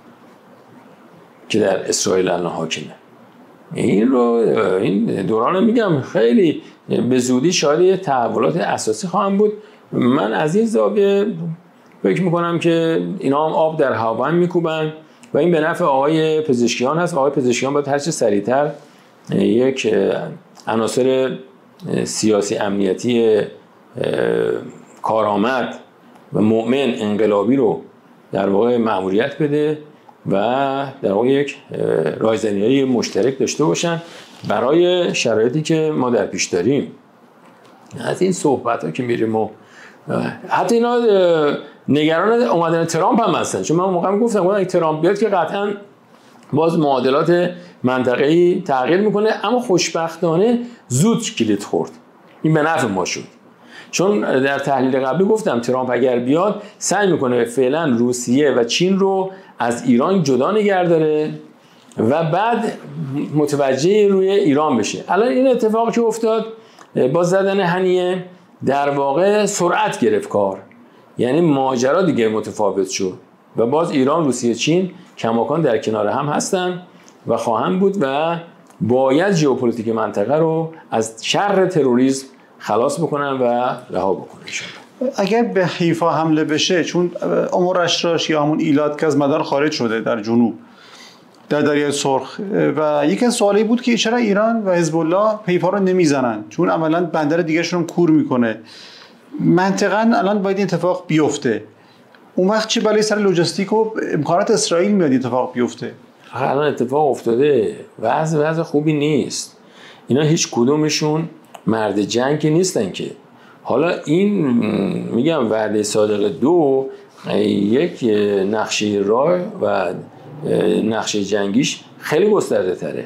که در اسرائیل الان حاکمه. این رو این دوران میگم خیلی به زودی شاید تحولات اساسی خواهم بود. من از این زاویه فکر میکنم که اینا هم آب در هاون میکوبن و این به نفع آقای پزشکیان هست. آقای پزشکیان باید هرچه سریعتر یک عناصر سیاسی امنیتی کارآمد و مؤمن انقلابی رو در واقع مأموریت بده و در واقع یک رایزنی‌های مشترک داشته باشن برای شرایطی که ما در پیش داریم. از این صحبت‌ها که میریم و حتی اینا نگران اومدن ترامپ هم هستن، چون من موقعا گفتم اگه ترامپ بیاد که قطعاً باز معادلات منطقه‌ای تغییر میکنه، اما خوشبختانه زود کلید خورد. این به نفع ما شد، چون در تحلیل قبلی گفتم ترامپ اگر بیاد سعی میکنه فعلا روسیه و چین رو از ایران جدا نگه داره و بعد متوجه روی ایران بشه. الان این اتفاقی که افتاد با زدن هنیه در واقع سرعت گرفت کار، یعنی ماجرا دیگه متفاوت شد و باز ایران، روسیه، چین کماکان در کنار هم هستن و خواهند بود و باید ژئوپلیتیک منطقه رو از شر تروریسم خلاص بکنن و رها بکنن. اگر به حیفا حمله بشه، چون امور اشراش یا همون ایلات که از مدار خارج شده در جنوب در دریای سرخ و یکی از سوالی بود که چرا ایران و حزب الله حیفا رو نمیزنن، چون عملا بندر دیگه‌شون رو کور میکنه. منطقاً الان باید این اتفاق بیفته. اون وقت چه بلایی سر لوجستیک و امکانات اسرائیل میاد اتفاق بیفته؟ الان اتفاق افتاده، وضع وضع خوبی نیست. اینا هیچ کدومشون مرد جنگ نیستن که. حالا این میگم وعده صادق دو یک نقشه راه و نقشه جنگیش خیلی گسترده تره.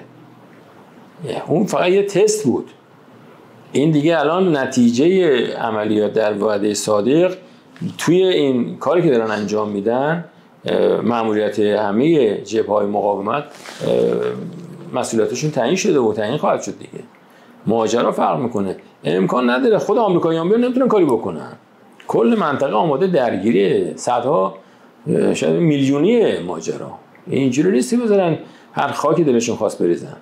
اون فقط یه تست بود. این دیگه الان نتیجه عملیات در وعده صادق توی این کاری که دارن انجام میدن، مأموریت همه جبهه‌های مقاومت مسئولیتشون تعیین شده و تعیین خواهد شد دیگه. ماجرا فرق میکنه. امکان نداره خود آمریکایی‌ها بیان نمیتونن کاری بکنن. کل منطقه آماده درگیری، صدها شاید میلیونی ماجرا. اینجوری نیستی بذارن هر خاکی دلشون خواست بریزن.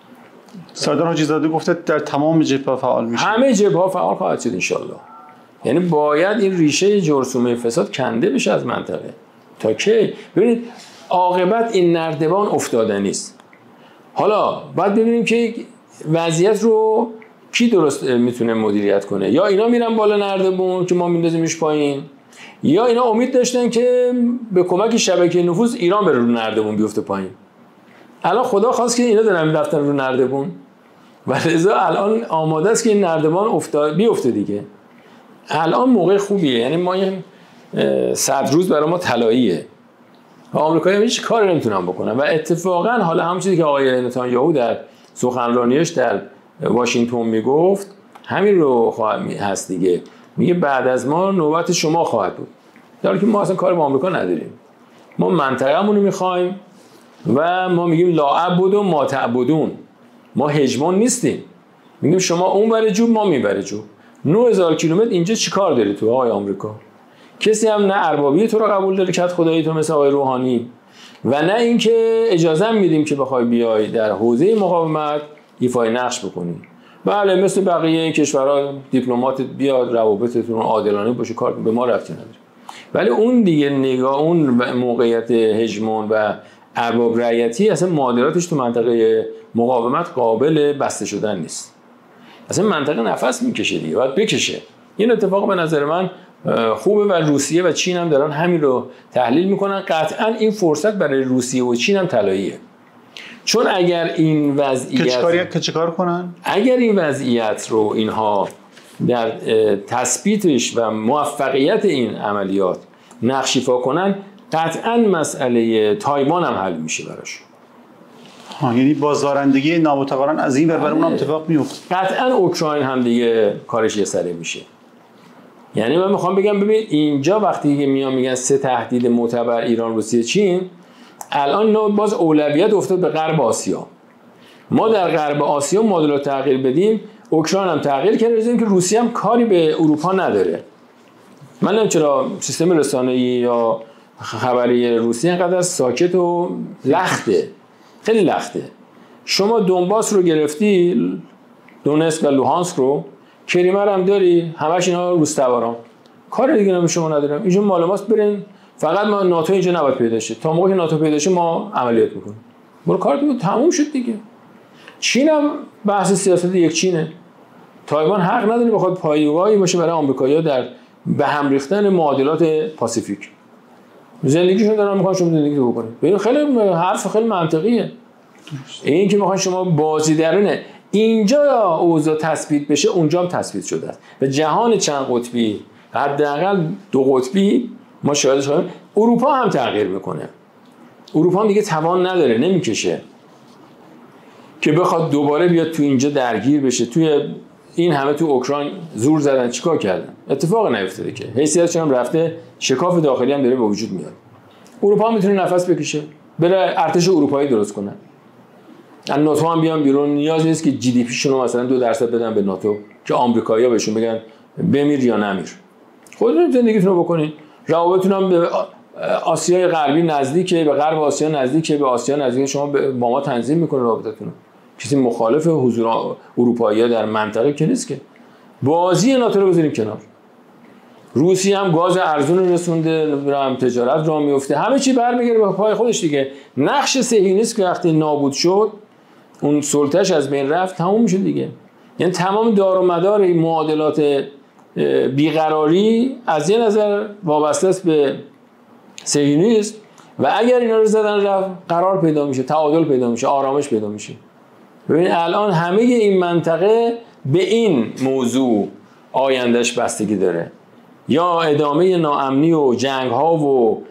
سردار حاجی زاده گفته در تمام جبهه‌ها فعال میشه. همه جبهه‌ها فعال خواهد شد ان شاءالله. یعنی باید این ریشه جرثومه فساد کنده بشه از منطقه. تا کی؟ ببینید عاقبت این نردبان افتادنی است. حالا باید ببینیم که وضعیت رو کی درست میتونه مدیریت کنه. یا اینا میرن بالا نردبان که ما میندازیمش پایین، یا اینا امید داشتن که به کمک شبکه نفوذ ایران بره رو نردبان بیفته پایین. الان خدا خواست که اینا دارن میرفتن رو نردبان و لذا الان آماده است که این نردبان افتاد بیفته دیگه. الان موقع خوبیه، یعنی ما این صد روز برای ما طلاییه و آمریکایی هم هیچ کاری نمیتونن بکنن و اتفاقا حالا همون چیزی که آقای نتانیاهو در سخنرانیش در واشنگتن میگفت همین رو خواهد هست دیگه. میگه بعد از ما نوبت شما خواهد بود، در حالی که ما اصلا کار با آمریکا نداریم. ما منطقه‌مون رو میخوایم و ما میگیم لا عبد و ما تعبدون. ما هژمون نیستیم، میگیم شما اون بره جوب ما میبره جوب. نه هزار کیلومتر اینجا چیکار داری تو آقای آمریکا؟ کسی هم نه اربابی تو رو قبول داره که خدایی تو مثل آقای روحانی و نه اینکه اجازه میدیم که بخوای بیای در حوزه مقاومت ایفای نقش بکنی. بله مثل بقیه کشورها دیپلماتت بیاد روابطتون عادلانه باشه، کار به ما ربطی نداره. ولی اون دیگه نگاه اون موقعیت هژمون و ارباب رعیتی اصلا معادلاتش تو منطقه مقاومت قابل بسته شدن نیست. اصلا منطقه نفس میکشه دیگه، باید بکشه. این اتفاق به نظر من خوبه و روسیه و چین هم دارن همین رو تحلیل میکنن. قطعا این فرصت برای روسیه و چین هم طلاییه، چون اگر این وضعیت که چیکار کنن؟ اگر این وضعیت رو اینها در تثبیتش و موفقیت این عملیات نقش ایفا کنن، قطعا مسئله تایوان هم حل میشه براش. ها، یعنی بازدارندگی نامتقارن از این ور بر اون هم اتفاق میفته. قطعا اوکراین هم دیگه کارش یه سره میشه. یعنی من میخوام بگم ببین اینجا وقتی که میان میگن سه تهدید معتبر ایران، روسیه، چین، الان باز اولویت افتاد به غرب آسیا. ما در غرب آسیا مدل تغییر بدیم، اوکراین هم تغییر کرده، دیدیم که روسیه هم کاری به اروپا نداره. من نمیدونم چرا سیستم رسانه‌ای یا خبری روسیه اینقدر ساکت و لخته، خیلی لخته. شما دونباس رو گرفتی، دونسک و لوهانسک رو، کریمه هم داری، همش اینا روس‌تباران، کار دیگه نمی شما ندارم. اینجا مال ماست، برین، فقط ما ناتو اینجا نباید پیدا شه، تا موقعی که ناتو پیدا شه ما عملیات میکنیم. برو کار دیگه تموم شد دیگه. چین هم بحث سیاست یک چینه. تایوان حق نداره بخواد پایه‌ای باشه برای آمریکایی‌ها در به هم ریختن معادلات پاسیفیک. زندگیشون دارن میخوان شما زندگی رو بکنید. ببین خیلی حرف خیلی منطقیه. این که میخوان شما بازیگرانه اینجا اوضاع تثبیت بشه، اونجا هم تثبیت شده است. و جهان چند قطبی، حداقل دو قطبی ما شاهدش هستیم. اروپا هم تغییر میکنه. اروپا هم دیگه توان نداره، نمیکشه که بخواد دوباره بیاد تو اینجا درگیر بشه. توی این همه تو اوکراین زور زدن، چیکار کردن؟ اتفاق نیفتاده که. حیثیتش هم رفته، شکاف داخلی هم داره به وجود میاد. اروپا هم میتونه نفس بکشه، بره ارتش اروپایی درست کنه. ان ناتو هم بیان بیرون، نیاز نیست که جی دی پی شون مثلا دو درصد بدن به ناتو که آمریکایی‌ها بهشون بگن بمیر یا نمیر. خودتون زندگیتون رو بکنین. روابطتون هم به آسیای غربی نزدیکه، به غرب آسیا نزدیکه، به آسیا نزدیکه. شما با ما تنظیم میکنه رابطتون. کسی مخالف حضور اروپایی‌ها در منطقه که نیست که. بازی ناتو رو بذاریم کنار. روسیه هم گاز ارزون رسونده، هم تجارت راه میفته، همه چی برمیگره به پای خودش دیگه. نقش صهیونیست که وقتی نابود شد، اون سلطه‌اش از بین رفت، تموم شد دیگه. یعنی تمام دار و مدار این معادلات بیقراری از یه نظر وابسته است به صهیونیسم و اگر اینا رو زدن رفت، قرار پیدا میشه، تعادل پیدا میشه، آرامش پیدا میشه. ببین الان همه این منطقه به این موضوع آیندهش بستگی داره. یا ادامه ناامنی و جنگ ها و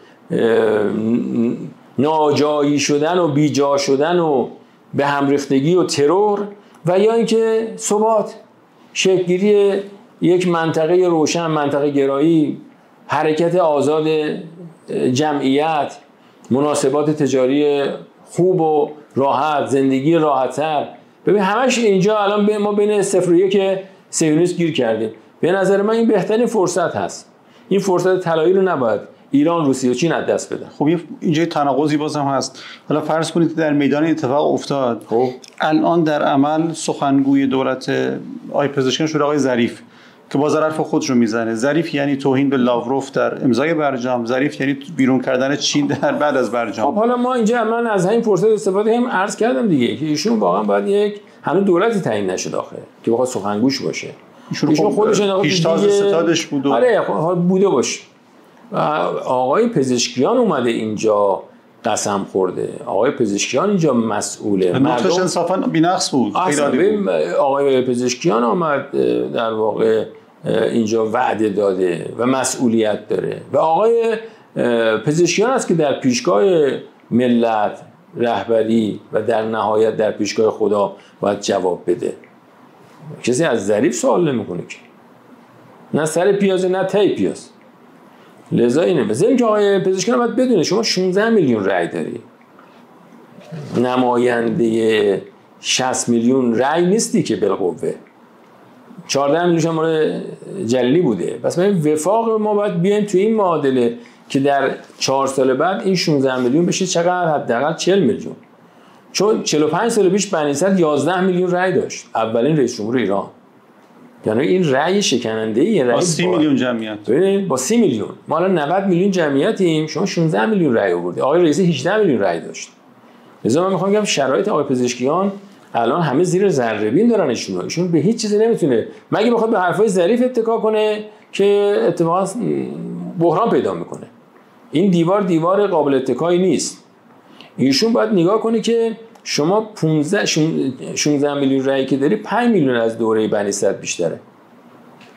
ناجایی شدن و بیجا شدن و به هم ریختگی و ترور، و یا اینکه ثبات، شکل‌گیری یک منطقه روشن، منطقه گرایی، حرکت آزاد جمعیت، مناسبات تجاری خوب و راحت، زندگی راحت‌تر. ببین همش اینجا الان ما بین صفر و یک صهیونیسم گیر کردیم. به نظر من این بهترین فرصت هست. این فرصت طلایی رو نباید ایران، روسیه و چین از دست بدن. خب اینجا تناقضی باز هم هست. حالا فرض کنید در میدان اتفاق افتاد. خب الان در عمل سخنگوی دولت آقای پزشکیان شده آقای ظریف که باز حرف خودش رو میزنه. ظریف یعنی توهین به لاوروف در امضای برجام، ظریف یعنی بیرون کردن چین در بعد از برجام. خب حالا ما اینجا من از همین فرصت استفاده هم عرض کردم دیگه که ایشون واقعا باید یک هنوز دولتی تعیین نشده آخه که بخواد سخنگوش باشه. ایشون خودش پیشتاز ستادش بود. آره بوده باشه. آقای پزشکیان اومده اینجا قسم خورده. آقای پزشکیان اینجا مسئوله. نطقش انصافا بی‌نقص بود. بود. آقای پزشکیان آمد در واقع اینجا وعده داده و مسئولیت داره و آقای پزشکیان است که در پیشگاه ملت، رهبری و در نهایت در پیشگاه خدا باید جواب بده. کسی از ظریف سوال نمیکنه که نه سر پیاز نه تی پیاز. لذا اینه مثلا که آقای پزشکیان باید بدونه شما شانزده میلیون رأی داری، نماینده شصت میلیون رأی نیستی که بالقوه. چهارده میلیون شماره جلیلی بوده. پس ببین وفاق ما باید بیایم تو این معادله که در چهار سال بعد این شانزده میلیون بشه چقدر؟ حداقل چهل میلیون. چون چهل و پنج سال پیش بنی صدر یازده میلیون رأی داشت، اولین رئیس جمهور ایران. یعنی این رأی شکننده ای رأی با سی میلیون جمعیت. ببین با سی میلیون ما الان نود میلیون جمعیتیم، شما شانزده میلیون رأی آوردید. آقای رئیس هجده میلیون رأی داشت. لذا من میخوام بگم شرایط آقای پزشکیان الان همه زیر ذره بین دارن ایشون. ایشون به هیچ چیزی نمیتونه مگه بخواد به حرفای ظریف اتکا کنه که اتفاقا بحران پیدا میکنه. این دیوار دیوار قابل اتکایی نیست. ایشون باید نگاه کنه که شما پانزده شانزده میلیون رأی که داری، پنج میلیون از دوره بنی صدر بیشتره.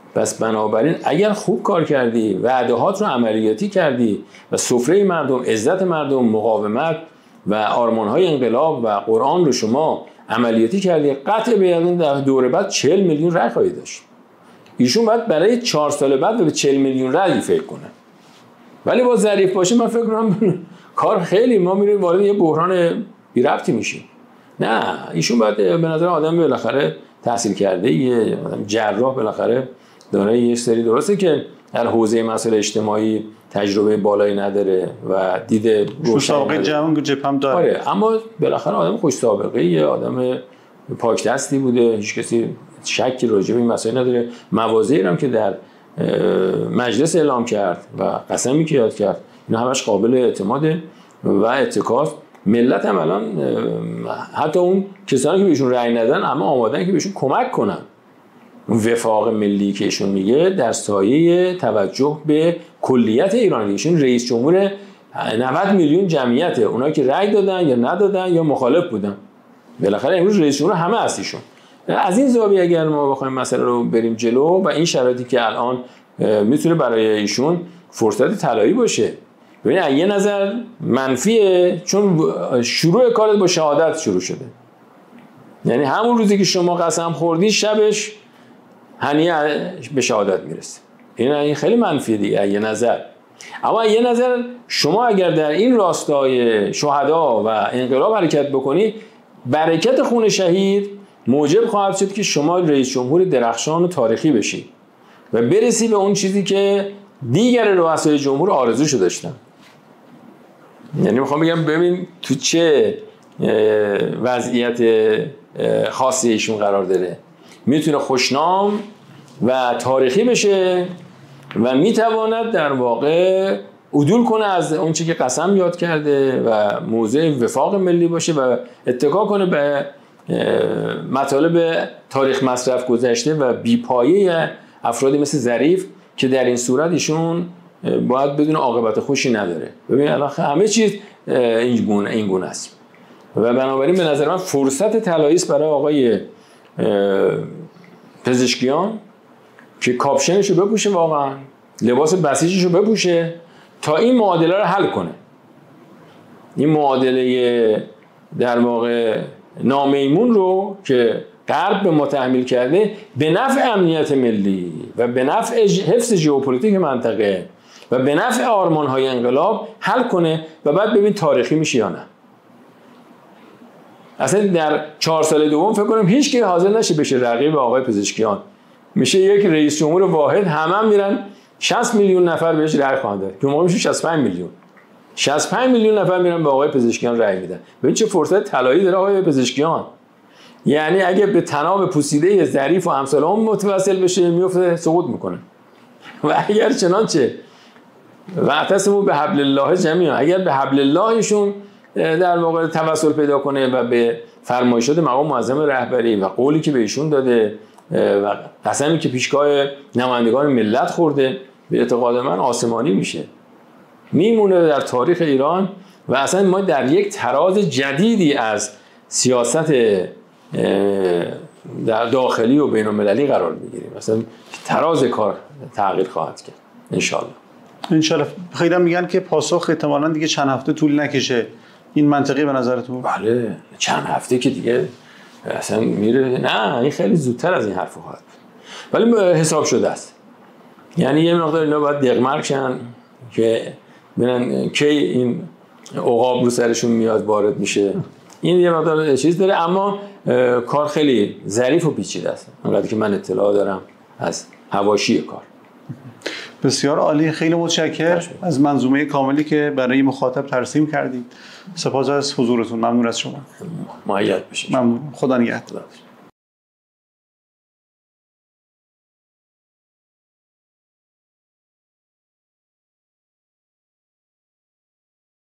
پس بنابراین اگر خوب کار کردی، وعدهات رو عملیاتی کردی و سفره مردم، عزت مردم، مقاومت و آرمان‌های انقلاب و قرآن رو شما عملیاتی کردی، قطع به یقین در دوره بعد چهل میلیون رای خواهید داشت. ایشون باید برای چهار سال بعد به چهل میلیون رای فکر کنه. ولی با ظریف باشه من فکر کنم کار خیلی ما میریم وارد یه بحران بی ربطی میشیم. نه، ایشون باید به نظر آدم بالاخره تحصیل کرده، یه جراح بالاخره دارای یه سری، درسته که در حوزه مسائل اجتماعی تجربه بالایی نداره و دید خوش سابقه جنگ جبهه داره. آره، اما بالاخره آدم خوش سابقه، یه آدم پاک دستی بوده، هیچ کسی شکی راجع به این مسائل نداره. مواضعی هم که در مجلس اعلام کرد و قسمی که یاد کرد اینا همش قابل اعتماده و اتکاست. ملت هم الان حتی اون کسانی که بهشون رأی ندن اما آمادن که بهشون کمک کنن. اون وفاق ملی که ایشون میگه در سایه توجه به کلیت ایران، ایشون رئیس جمهور نود میلیون جمعیته، اونایی که رأی دادن یا ندادن یا مخالف بودن، بالاخره امروز رئیس جمهور همه هستیشون. از این زاویه اگر ما بخوایم مسئله رو بریم جلو و این شرایطی که الان میتونه برای ایشون فرصت طلایی باشه، ببین از یه نظر منفیه چون شروع کارت با شهادت شروع شده، یعنی همون روزی که شما قسم خوردی شبش هنیه به شهادت میرسه. این خیلی منفیه دیگه یه نظر. اما یه نظر شما اگر در این راستای شهدا و انقلاب حرکت بکنی، برکت خون شهید موجب خواهد شد که شما رئیس جمهور درخشان و تاریخی بشی و برسی به اون چیزی که دیگر رؤسای جمهور آرزوشو داشتن. یعنی میخوام بگم ببین تو چه وضعیت خاصی ایشون قرار داره، میتونه خوشنام و تاریخی بشه و میتواند در واقع عدول کنه از اون چیزی که قسم یاد کرده و موضع وفاق ملی باشه و اتکا کنه به مطالب تاریخ مصرف گذشته و بیپایه افرادی مثل ظریف که در این صورت ایشون باید بدون عاقبت خوشی نداره. ببین الان همه چیز این گونه این گونه است و بنابراین به نظر من فرصت طلایی است برای آقای پزشکیان که کاپشنشو بپوشه، واقعا لباس بسیجشو بپوشه تا این معادله رو حل کنه. این معادله در واقع نامیمون رو که غرب به ما تحمیل کرده به نفع امنیت ملی و به نفع حفظ ژئوپلیتیک منطقه و به نفع آرمان‌های انقلاب حل کنه و بعد ببین تاریخی میشه یا نه. اصلا در چهار سال دوم فکر کنم هیچ کی حاضر نشه بشه رقیب آقای پزشکیان. میشه یک رئیس جمهور واحد، همه هم میرن شصت میلیون نفر بهش رأی خواهند داد که موقع میشه شصت و پنج میلیون. شصت و پنج میلیون نفر میرن به آقای پزشکیان رأی میدن. ببین چه فرصت طلایی داره آقای پزشکیان. یعنی اگه به تناب پوسیده ظریف و امثال اون متوسل بشه میفته سقوط میکنه. و اگر چنانچه واعتصموا بحبل الله جمیعا، اگر به حبل اللهشون در واقع توسل پیدا کنه و به فرمایشات مقام معظم رهبری و قولی که به ایشون داده و قسمی که پیشگاه نمایندگان ملت خورده، به اعتقاد من آسمانی میشه، میمونه در تاریخ ایران و اصلا ما در یک تراز جدیدی از سیاست در داخلی و بین المللی قرار میگیریم. مثلا تراز کار تغییر خواهد کرد انشالله. انشالله. خیلی میگن که پاسخ احتمالاً دیگه چند هفته طول نکشه. این منطقی به نظرتون؟ بله، چند هفته که دیگه اصلا میره. نه، این خیلی زودتر از این حرف خواهد بود، ولی حساب شده است. یعنی یه مقدار اینا باید دقمرک شن که ببینن کی این عقاب رو سرشون میاد وارد میشه. این یه مقدار چیز داره، اما کار خیلی ظریف و پیچیده است انقدر که من اطلاع دارم از حواشی کار. بسیار عالی، خیلی متشکرم از منظومه کاملی که برای مخاطب ترسیم کردید. سپاس از حضورتون، ممنون از شما. مؤید باشید. ممنون. خدا نگهدار.